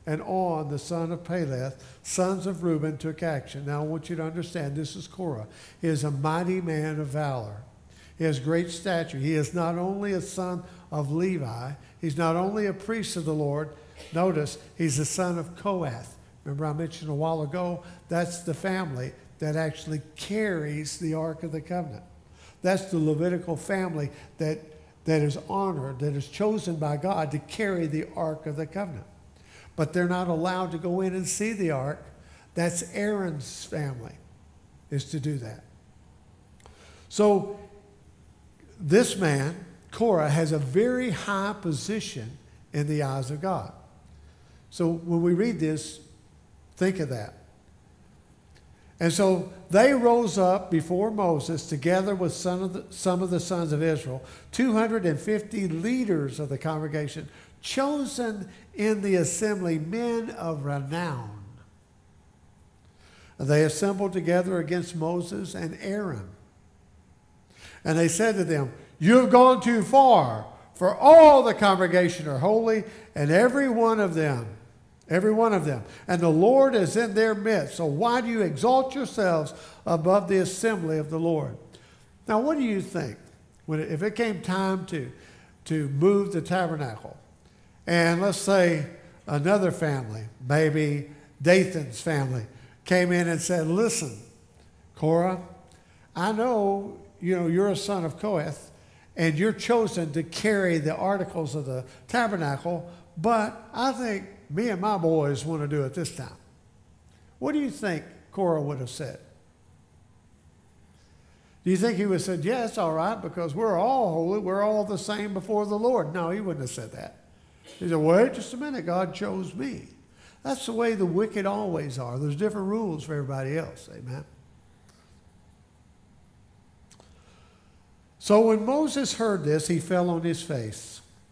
and On, the son of Peleth, sons of Reuben, took action. Now I want you to understand, this is Korah. He is a mighty man of valor. He has great stature. He is not only a son of Levi, he's not only a priest of the Lord. Notice, he's the son of Kohath. Remember I mentioned a while ago, that's the family that actually carries the Ark of the Covenant. That's the Levitical family that, that is honored, that is chosen by God to carry the Ark of the Covenant. But they're not allowed to go in and see the Ark. That's Aaron's family, is to do that. So this man, Korah, has a very high position in the eyes of God. So when we read this, think of that. And so they rose up before Moses together with some of the, some of the sons of Israel, two hundred fifty leaders of the congregation, chosen in the assembly, men of renown. They assembled together against Moses and Aaron. And they said to them, "You have gone too far, for all the congregation are holy, and every one of them Every one of them. And the Lord is in their midst. So why do you exalt yourselves above the assembly of the Lord?" Now, what do you think? When it, if it came time to, to move the tabernacle, and let's say another family, maybe Dathan's family, came in and said, "Listen, Korah, I know, you know you're a son of Kohath, and you're chosen to carry the articles of the tabernacle, but I think me and my boys want to do it this time." What do you think Korah would have said? Do you think he would have said, "Yeah, it's all right because we're all holy, we're all the same before the Lord"? No, he wouldn't have said that. He said, "Wait just a minute, God chose me." That's the way the wicked always are. There's different rules for everybody else. Amen. So when Moses heard this, he fell on his face.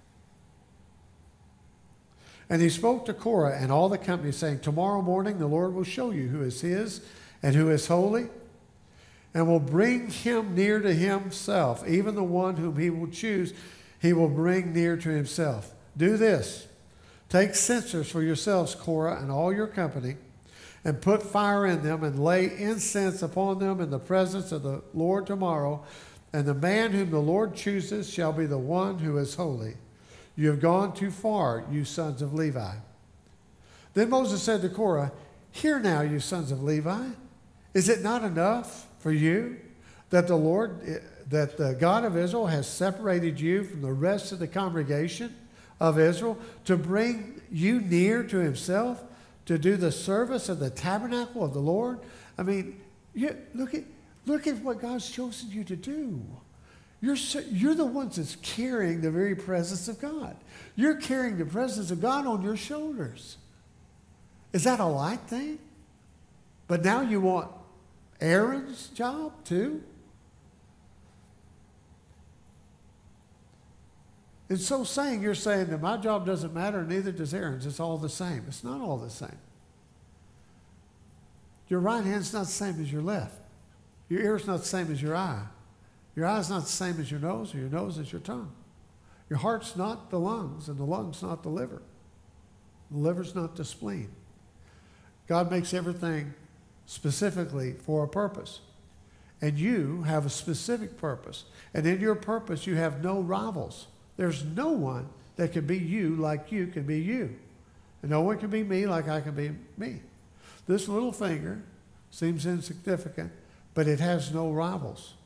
And he spoke to Korah and all the company, saying, "Tomorrow morning the Lord will show you who is his and who is holy, and will bring him near to himself. Even the one whom he will choose, he will bring near to himself. Do this. Take censers for yourselves, Korah, and all your company, and put fire in them, and lay incense upon them in the presence of the Lord tomorrow. And the man whom the Lord chooses shall be the one who is holy. You have gone too far, you sons of Levi." Then Moses said to Korah, "Hear now, you sons of Levi. Is it not enough for you that the Lord, that the God of Israel has separated you from the rest of the congregation of Israel to bring you near to himself, to do the service of the tabernacle of the Lord?" I mean, you, look at, look at what God's chosen you to do. You're, you're the ones that's carrying the very presence of God. You're carrying the presence of God on your shoulders. Is that a light thing? But now you want Aaron's job too? In so saying, you're saying that my job doesn't matter, neither does Aaron's. It's all the same. It's not all the same. Your right hand's not the same as your left. Your ear's not the same as your eye. Your eye's not the same as your nose, or your nose is your tongue. Your heart's not the lungs, and the lungs not the liver. The liver's not the spleen. God makes everything specifically for a purpose. And you have a specific purpose. And in your purpose, you have no rivals. There's no one that can be you like you can be you. And no one can be me like I can be me. This little finger seems insignificant, but it has no rivals.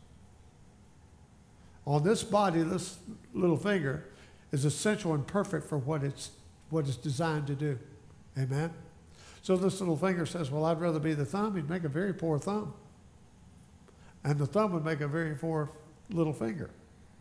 On this body, this little finger is essential and perfect for what it's, what it's designed to do. Amen? So this little finger says, "Well, I'd rather be the thumb." He'd make a very poor thumb. And the thumb would make a very poor little finger.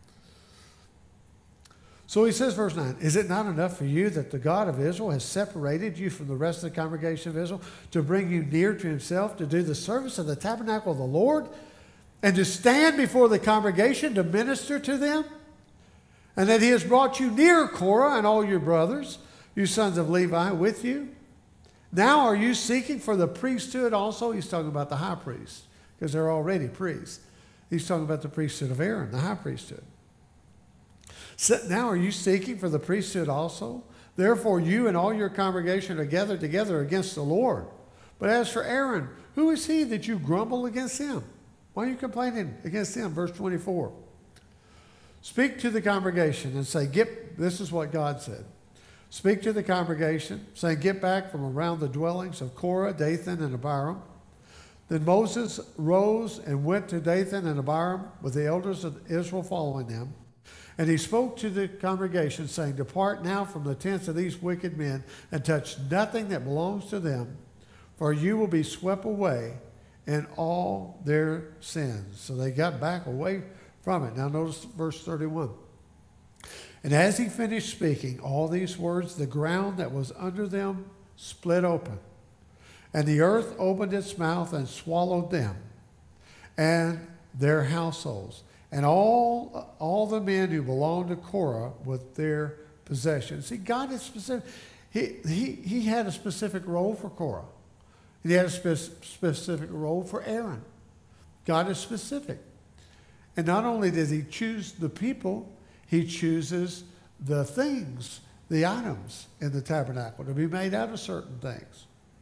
So he says, verse nine, "Is it not enough for you that the God of Israel has separated you from the rest of the congregation of Israel to bring you near to himself, to do the service of the tabernacle of the Lord, and to stand before the congregation to minister to them? And that he has brought you near, Korah, and all your brothers, you sons of Levi, with you? Now are you seeking for the priesthood also?" He's talking about the high priest, because they're already priests. He's talking about the priesthood of Aaron, the high priesthood. "So now are you seeking for the priesthood also? Therefore you and all your congregation are gathered together against the Lord. But as for Aaron, who is he that you grumble against him? Why are you complaining against him? Verse twenty-four. Speak to the congregation and say, get, this is what God said. Speak to the congregation, saying, get back from around the dwellings of Korah, Dathan, and Abiram. Then Moses rose and went to Dathan and Abiram with the elders of Israel following them. And he spoke to the congregation, saying, depart now from the tents of these wicked men and touch nothing that belongs to them, for you will be swept away in all their sins. So they got back away from it. Now notice verse thirty-one. And as he finished speaking all these words, the ground that was under them split open, and the earth opened its mouth and swallowed them and their households, and all, all the men who belonged to Korah with their possessions. See, God is specific. He, he, he had a specific role for Korah. He had a spe- specific role for Aaron. God is specific. And not only does he choose the people, he chooses the things, the items in the tabernacle to be made out of certain things.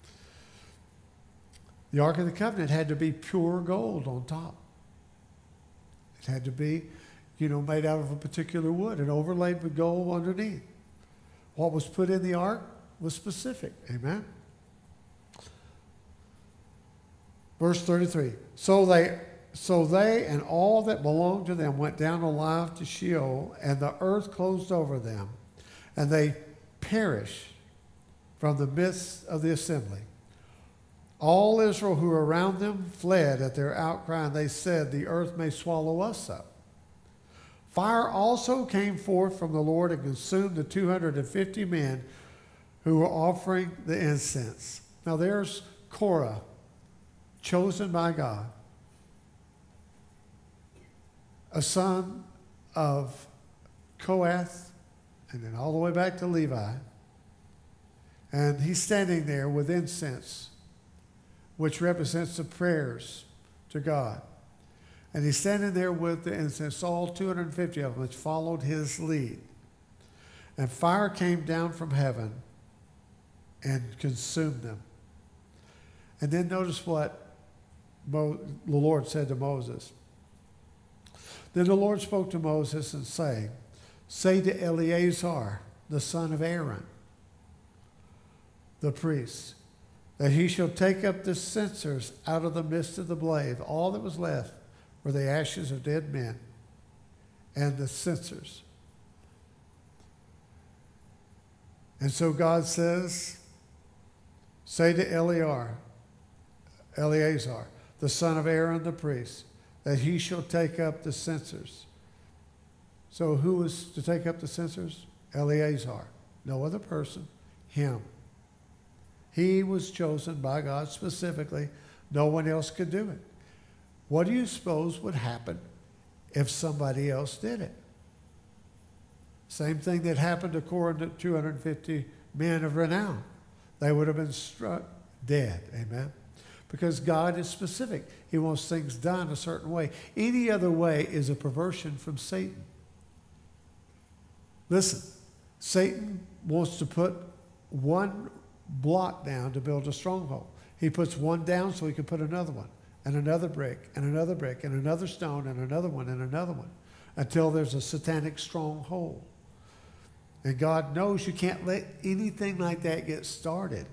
The Ark of the Covenant had to be pure gold on top. It had to be, you know, made out of a particular wood and overlaid with gold underneath. What was put in the ark was specific. Amen? Verse thirty-three. So they, so they and all that belonged to them went down alive to Sheol, and the earth closed over them, and they perished from the midst of the assembly. All Israel who were around them fled at their outcry, and they said, the earth may swallow us up. Fire also came forth from the Lord and consumed the two hundred fifty men who were offering the incense. Now there's Korah, chosen by God, a son of Kohath, and then all the way back to Levi. And he's standing there with incense, which represents the prayers to God. And he's standing there with the incense, all two hundred fifty of them, which followed his lead. And fire came down from heaven and consumed them. And then notice what Mo- the Lord said to Moses. Then the Lord spoke to Moses and saying, say to Eleazar, the son of Aaron, the priest, that he shall take up the censers out of the midst of the blaze. All that was left were the ashes of dead men and the censers. And so God says, say to Eleazar, Eleazar, the son of Aaron the priest, that he shall take up the censers. So who was to take up the censers? Eleazar. No other person. Him. He was chosen by God specifically. No one else could do it. What do you suppose would happen if somebody else did it? Same thing that happened to Korah and the two hundred fifty men of renown. They would have been struck dead. Amen? Because God is specific. He wants things done a certain way. Any other way is a perversion from Satan. Listen, Satan wants to put one block down to build a stronghold. He puts one down so he can put another one, and another brick, and another brick, and another stone, and another one, and another one, until there's a satanic stronghold. And God knows you can't let anything like that get started.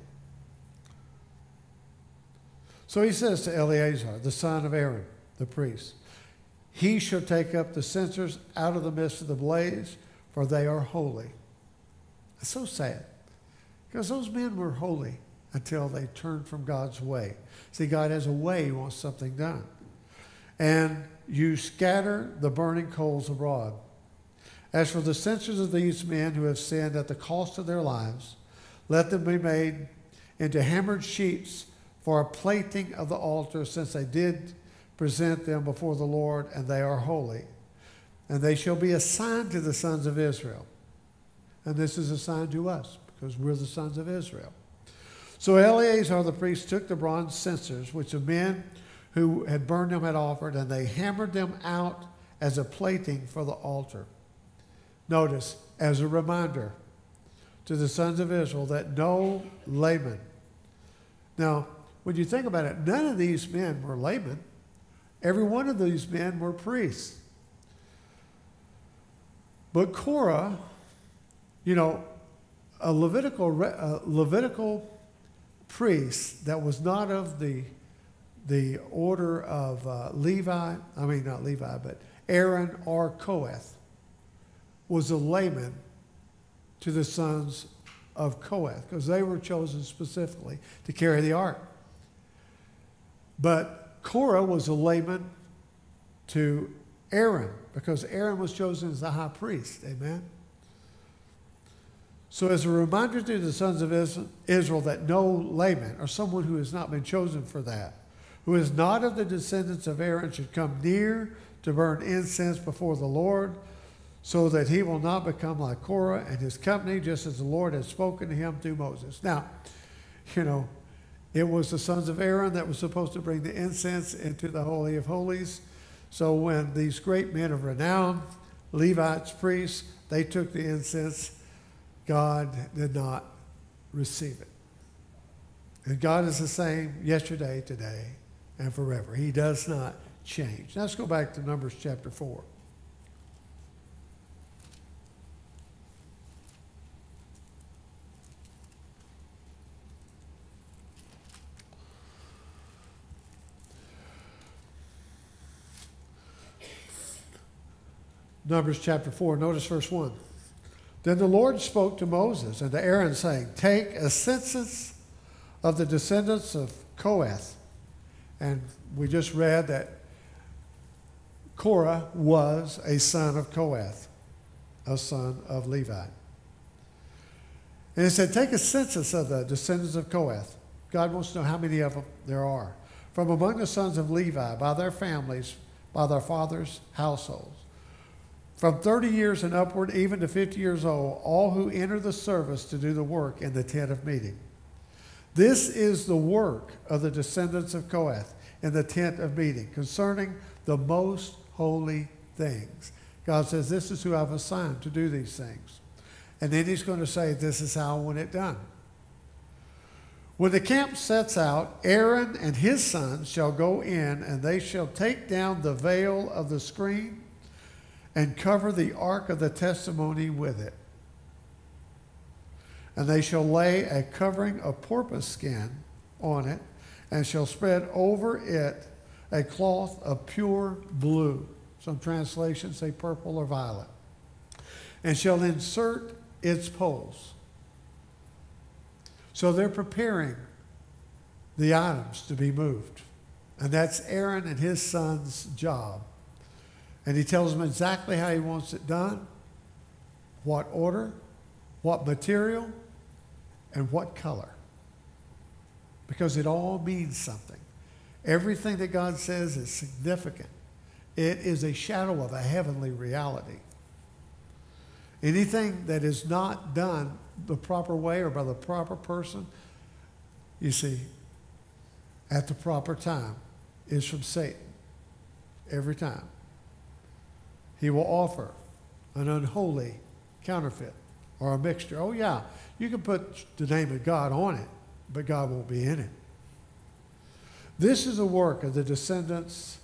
So he says to Eleazar, the son of Aaron, the priest, he shall take up the censers out of the midst of the blaze, for they are holy. It's so sad. Because those men were holy until they turned from God's way. See, God has a way he wants something done. And you scatter the burning coals abroad. As for the censers of these men who have sinned at the cost of their lives, let them be made into hammered sheets for a plating of the altar, since they did present them before the Lord, and they are holy. And they shall be a sign to the sons of Israel. And this is a sign to us, because we're the sons of Israel. So Eleazar the priest took the bronze censers, which the men who had burned them had offered, and they hammered them out as a plating for the altar. Notice, as a reminder, to the sons of Israel that know laymen. Now, when you think about it, none of these men were laymen. Every one of these men were priests. But Korah, you know, a Levitical, a Levitical priest that was not of the, the order of uh, Levi, I mean not Levi, but Aaron or Kohath, was a layman to the sons of Kohath, because they were chosen specifically to carry the ark. But Korah was a layman to Aaron, because Aaron was chosen as the high priest. Amen? So as a reminder to the sons of Israel that no layman, or someone who has not been chosen for that, who is not of the descendants of Aaron, should come near to burn incense before the Lord, so that he will not become like Korah and his company, just as the Lord had spoken to him through Moses. Now, you know, it was the sons of Aaron that was supposed to bring the incense into the Holy of Holies. So when these great men of renown, Levites, priests, they took the incense, God did not receive it. And God is the same yesterday, today, and forever. He does not change. Now let's go back to Numbers chapter four. Numbers chapter four, notice verse one. Then the Lord spoke to Moses and to Aaron, saying, take a census of the descendants of Kohath. And we just read that Korah was a son of Kohath, a son of Levi. And it said, take a census of the descendants of Kohath. God wants to know how many of them there are. From among the sons of Levi, by their families, by their fathers' households. From thirty years and upward, even to fifty years old, all who enter the service to do the work in the tent of meeting. This is the work of the descendants of Kohath in the tent of meeting, concerning the most holy things. God says, this is who I've assigned to do these things. And then he's going to say, this is how I want it done. When the camp sets out, Aaron and his sons shall go in, and they shall take down the veil of the screen and cover the ark of the testimony with it. And they shall lay a covering of porpoise skin on it, and shall spread over it a cloth of pure blue. Some translations say purple or violet. And shall insert its poles. So they're preparing the items to be moved. And that's Aaron and his son's job. And he tells them exactly how he wants it done, what order, what material, and what color. Because it all means something. Everything that God says is significant. It is a shadow of a heavenly reality. Anything that is not done the proper way or by the proper person, you see, at the proper time, is from Satan. Every time. He will offer an unholy counterfeit or a mixture. Oh, yeah, you can put the name of God on it, but God won't be in it. This is the work of the descendants.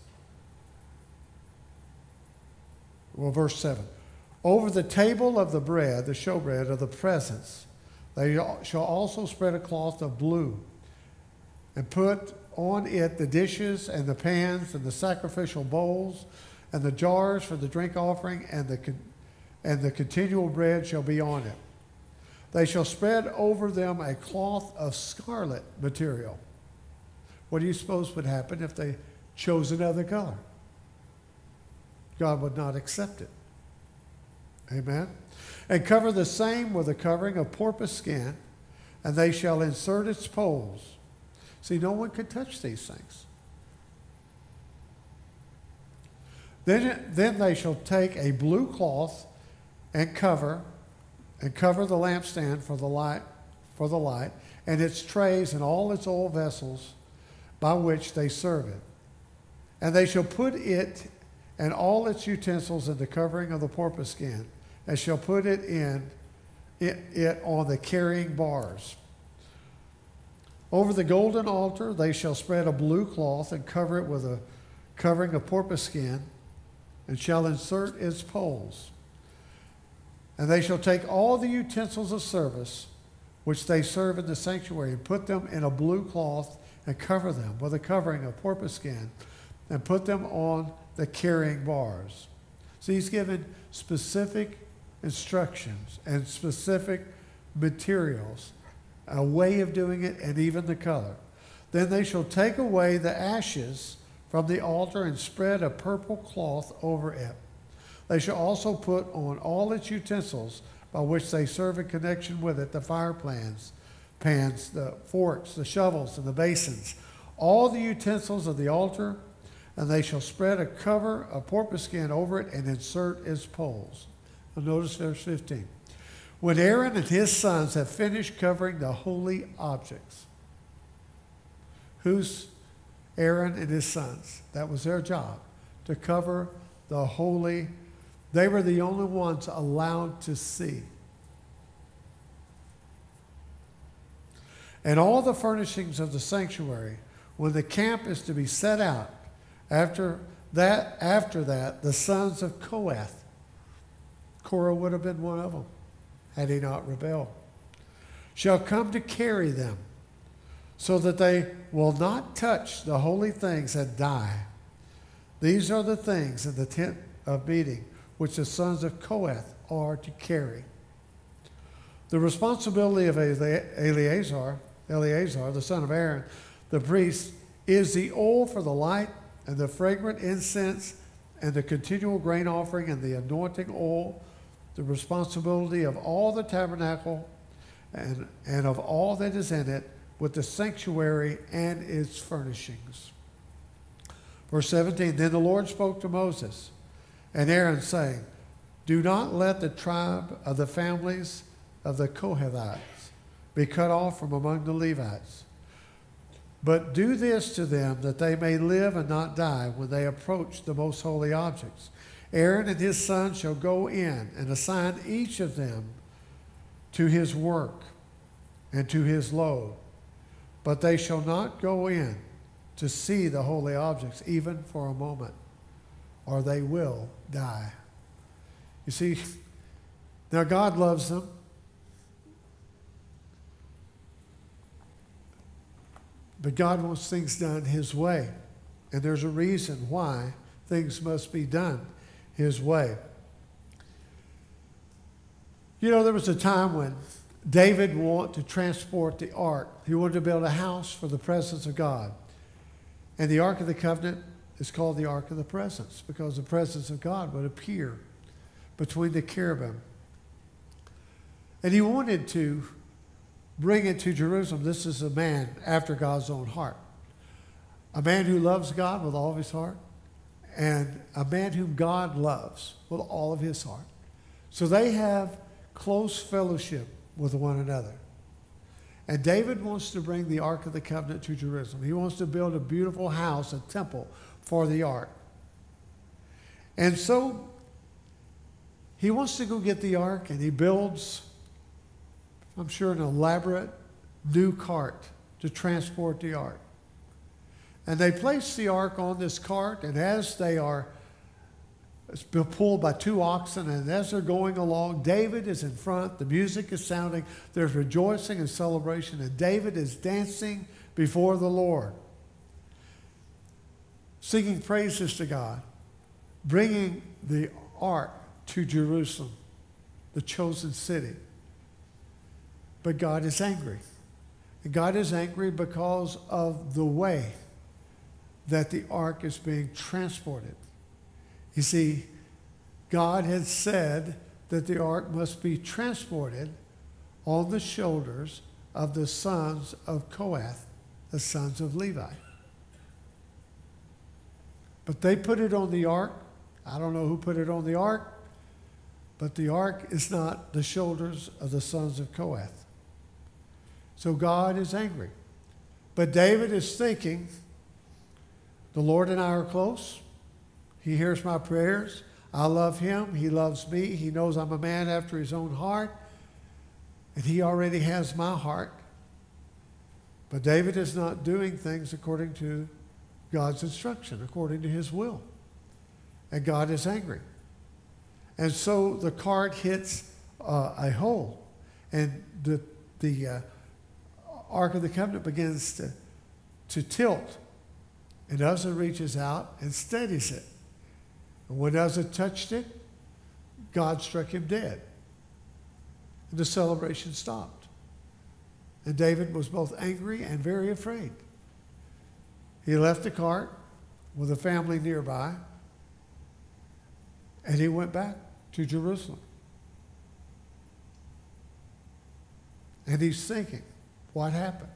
Well, verse seven. Over the table of the bread, the showbread of the presence, they shall also spread a cloth of blue, and put on it the dishes and the pans and the sacrificial bowls and the jars for the drink offering, and the, and the continual bread shall be on it. They shall spread over them a cloth of scarlet material. What do you suppose would happen if they chose another color? God would not accept it. Amen. And cover the same with a covering of porpoise skin, and they shall insert its poles. See, no one could touch these things. Then, then they shall take a blue cloth and cover, and cover the lampstand for the light, for the light, and its trays and all its oil vessels by which they serve it. And they shall put it and all its utensils in the covering of the porpoise skin, and shall put it in it, it on the carrying bars. Over the golden altar they shall spread a blue cloth and cover it with a covering of porpoise skin, and shall insert its poles. And they shall take all the utensils of service which they serve in the sanctuary, and put them in a blue cloth, and cover them with a covering of porpoise skin, and put them on the carrying bars. So he's given specific instructions and specific materials, a way of doing it, and even the color. Then they shall take away the ashes from the altar and spread a purple cloth over it. They shall also put on all its utensils by which they serve in connection with it, the fire pans, pans, the forks, the shovels, and the basins, all the utensils of the altar, and they shall spread a cover of porpoise skin over it and insert its poles. Now notice verse fifteen. When Aaron and his sons have finished covering the holy objects. Who's Aaron and his sons? That was their job, to cover the holy. They were the only ones allowed to see. And all the furnishings of the sanctuary, when the camp is to be set out, after that, after that, the sons of Kohath, Korah would have been one of them, had he not rebelled, shall come to carry them, so that they will not touch the holy things and die. These are the things in the tent of meeting, which the sons of Kohath are to carry. The responsibility of Eleazar, Eleazar, the son of Aaron, the priest, is the oil for the light and the fragrant incense and the continual grain offering and the anointing oil, the responsibility of all the tabernacle and, and of all that is in it, with the sanctuary and its furnishings. Verse seventeen, then the Lord spoke to Moses and Aaron, saying, do not let the tribe of the families of the Kohathites be cut off from among the Levites, but do this to them, that they may live and not die when they approach the most holy objects. Aaron and his sons shall go in and assign each of them to his work and to his load, but they shall not go in to see the holy objects even for a moment, or they will die. You see, now God loves them. But God wants things done his way. And there's a reason why things must be done his way. You know, there was a time when David wanted to transport the ark. He wanted to build a house for the presence of God. And the Ark of the Covenant is called the Ark of the Presence, because the presence of God would appear between the cherubim. And he wanted to bring it to Jerusalem. This is a man after God's own heart. A man who loves God with all of his heart, and a man whom God loves with all of his heart. So they have close fellowship with one another. And David wants to bring the Ark of the Covenant to Jerusalem. He wants to build a beautiful house, a temple for the Ark. And so he wants to go get the Ark, and he builds, I'm sure, an elaborate new cart to transport the Ark. And they place the Ark on this cart, and as they are it's been pulled by two oxen, and as they're going along, David is in front, the music is sounding, there's rejoicing and celebration, and David is dancing before the Lord, singing praises to God, bringing the ark to Jerusalem, the chosen city. But God is angry. And God is angry because of the way that the ark is being transported. You see, God had said that the ark must be transported on the shoulders of the sons of Kohath, the sons of Levi. But they put it on the ark. I don't know who put it on the ark, but the ark is not the shoulders of the sons of Kohath. So God is angry. But David is thinking, the Lord and I are close. He hears my prayers. I love him. He loves me. He knows I'm a man after his own heart. and he already has my heart. But David is not doing things according to God's instruction, according to his will. And God is angry. And so the cart hits uh, a hole, and the, the uh, Ark of the Covenant begins to, to tilt. And Uzzah reaches out and steadies it. And when Uzzah touched it, God struck him dead. And the celebration stopped. And David was both angry and very afraid. He left the cart with a family nearby, and he went back to Jerusalem. And he's thinking, what happened?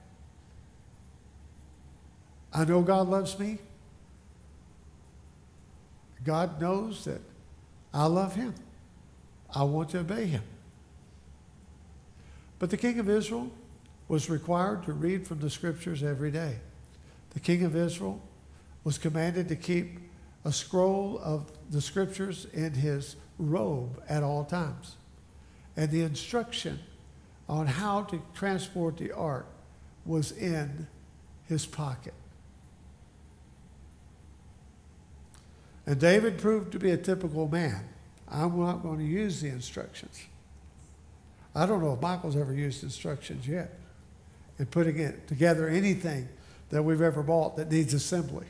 I know God loves me. God knows that I love him. I want to obey him. But the king of Israel was required to read from the scriptures every day. The king of Israel was commanded to keep a scroll of the scriptures in his robe at all times. And the instruction on how to transport the ark was in his pocket. And David proved to be a typical man. I'm not going to use the instructions. I don't know if Michael's ever used instructions yet in putting it together anything that we've ever bought that needs assembly.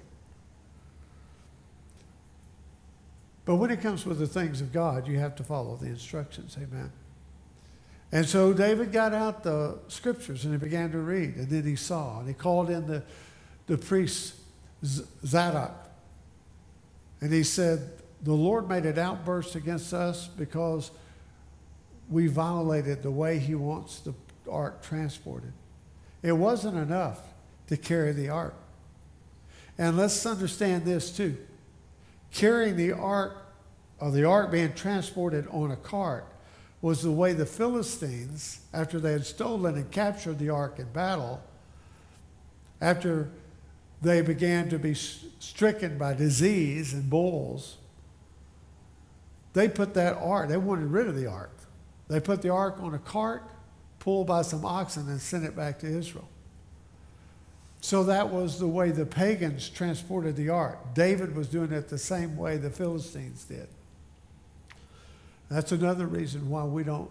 But when it comes with the things of God, you have to follow the instructions. Amen. And so David got out the scriptures and he began to read. And then he saw, and he called in the, the priest Zadok. And he said, the Lord made an outburst against us because we violated the way he wants the ark transported. It wasn't enough to carry the ark. And let's understand this too. Carrying the ark, or the ark being transported on a cart, was the way the Philistines, after they had stolen and captured the ark in battle, after they began to be stricken by disease and bulls, they put that ark, they wanted rid of the ark. They put the ark on a cart, pulled by some oxen, and sent it back to Israel. So that was the way the pagans transported the ark. David was doing it the same way the Philistines did. That's another reason why we don't,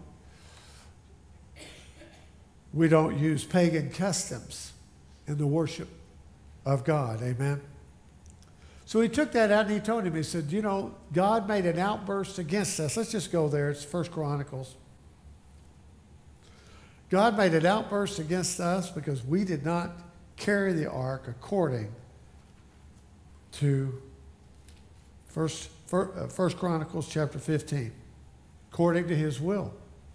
we don't use pagan customs in the worship of God. Amen. So he took that out and he told him, he said, you know, God made an outburst against us. Let's just go there. It's First Chronicles. God made an outburst against us because we did not carry the ark according to First, First Chronicles chapter fifteen, according to his will.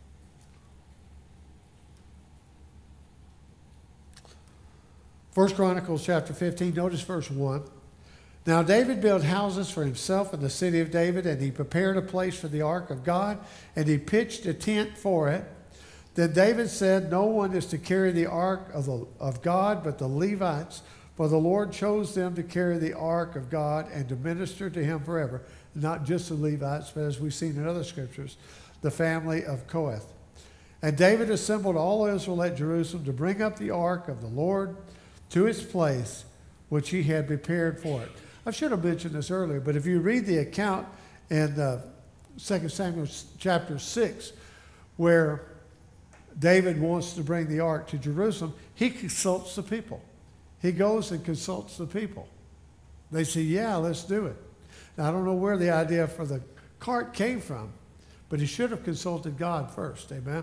First Chronicles chapter fifteen, notice verse one. Now David built houses for himself in the city of David, and he prepared a place for the ark of God, and he pitched a tent for it. Then David said, no one is to carry the ark of, the, of God but the Levites, for the Lord chose them to carry the ark of God and to minister to him forever. Not just the Levites, but as we've seen in other scriptures, the family of Kohath. And David assembled all Israel at Jerusalem to bring up the ark of the Lord to its place, which he had prepared for it. I should have mentioned this earlier, but if you read the account in uh, Second Samuel chapter six, where David wants to bring the ark to Jerusalem, he consults the people. He goes and consults the people. They say, yeah, let's do it. Now, I don't know where the idea for the cart came from, but he should have consulted God first. Amen?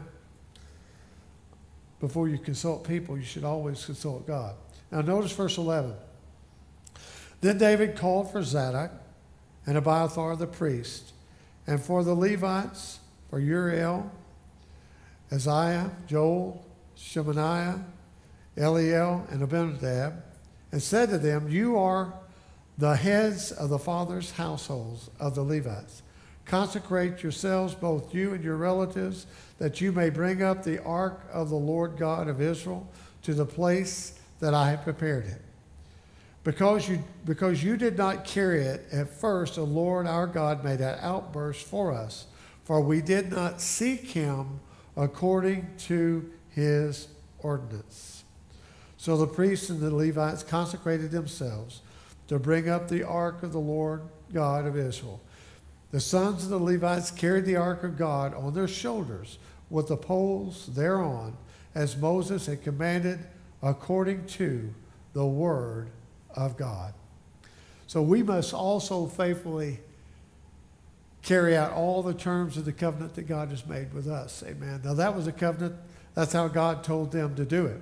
Before you consult people, you should always consult God. Now, notice verse eleven. Then David called for Zadok and Abiathar the priest, and for the Levites, for Uriel, Isaiah, Joel, Shemaiah, Eliel, and Abinadab, and said to them, you are the heads of the fathers' households of the Levites. Consecrate yourselves, both you and your relatives, that you may bring up the ark of the Lord God of Israel to the place that I have prepared it. Because you, because you did not carry it at first, the Lord our God made an outburst for us, for we did not seek him according to his ordinance. So the priests and the Levites consecrated themselves to bring up the ark of the Lord God of Israel. The sons of the Levites carried the ark of God on their shoulders with the poles thereon, as Moses had commanded, according to the word of God. So we must also faithfully carry out all the terms of the covenant that God has made with us. Amen. Now that was a covenant. That's how God told them to do it.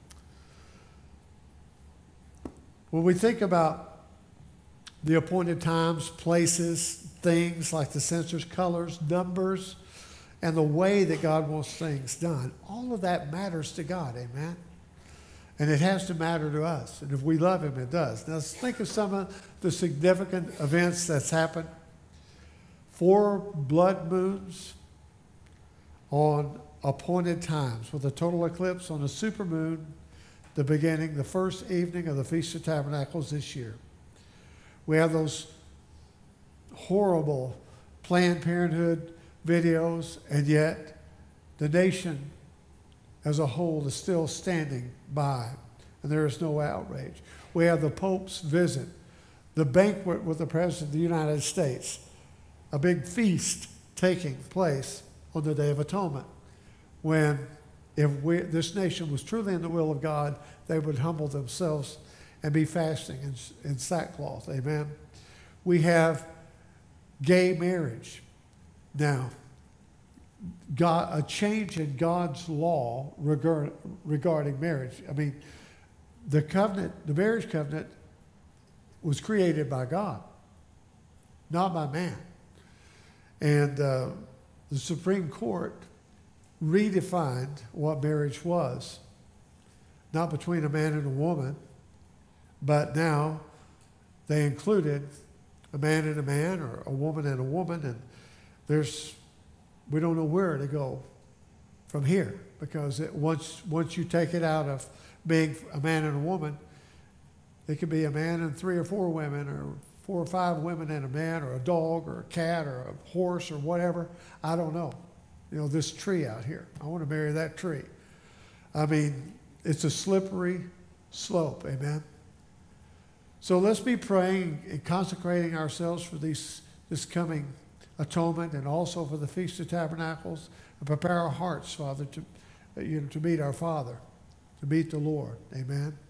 When we think about the appointed times, places, things like the census, colors, numbers, and the way that God wants things done, all of that matters to God. Amen. And it has to matter to us. And if we love him, it does. Now let's think of some of the significant events that's happened. Four blood moons on appointed times, with a total eclipse on the supermoon, the beginning, the first evening of the Feast of Tabernacles this year. We have those horrible Planned Parenthood videos, and yet the nation as a whole is still standing by, and there is no outrage. We have the Pope's visit, the banquet with the President of the United States, a big feast taking place on the Day of Atonement, when if we, this nation was truly in the will of God, they would humble themselves and be fasting in, in sackcloth. Amen. We have gay marriage. Now, God, a change in God's law regard, regarding marriage. I mean, the covenant, the marriage covenant was created by God, not by man. And uh, the Supreme Court redefined what marriage was, not between a man and a woman, but now they included a man and a man, or a woman and a woman, and there's, we don't know where to go from here, because it, once once you take it out of being a man and a woman, it could be a man and three or four women, or four or five women and a man, or a dog, or a cat, or a horse, or whatever. I don't know. You know, this tree out here, I want to marry that tree. I mean, it's a slippery slope, amen? So let's be praying and consecrating ourselves for these, this coming atonement, and also for the Feast of Tabernacles, and prepare our hearts, Father, to, you know, to meet our Father, to meet the Lord, amen?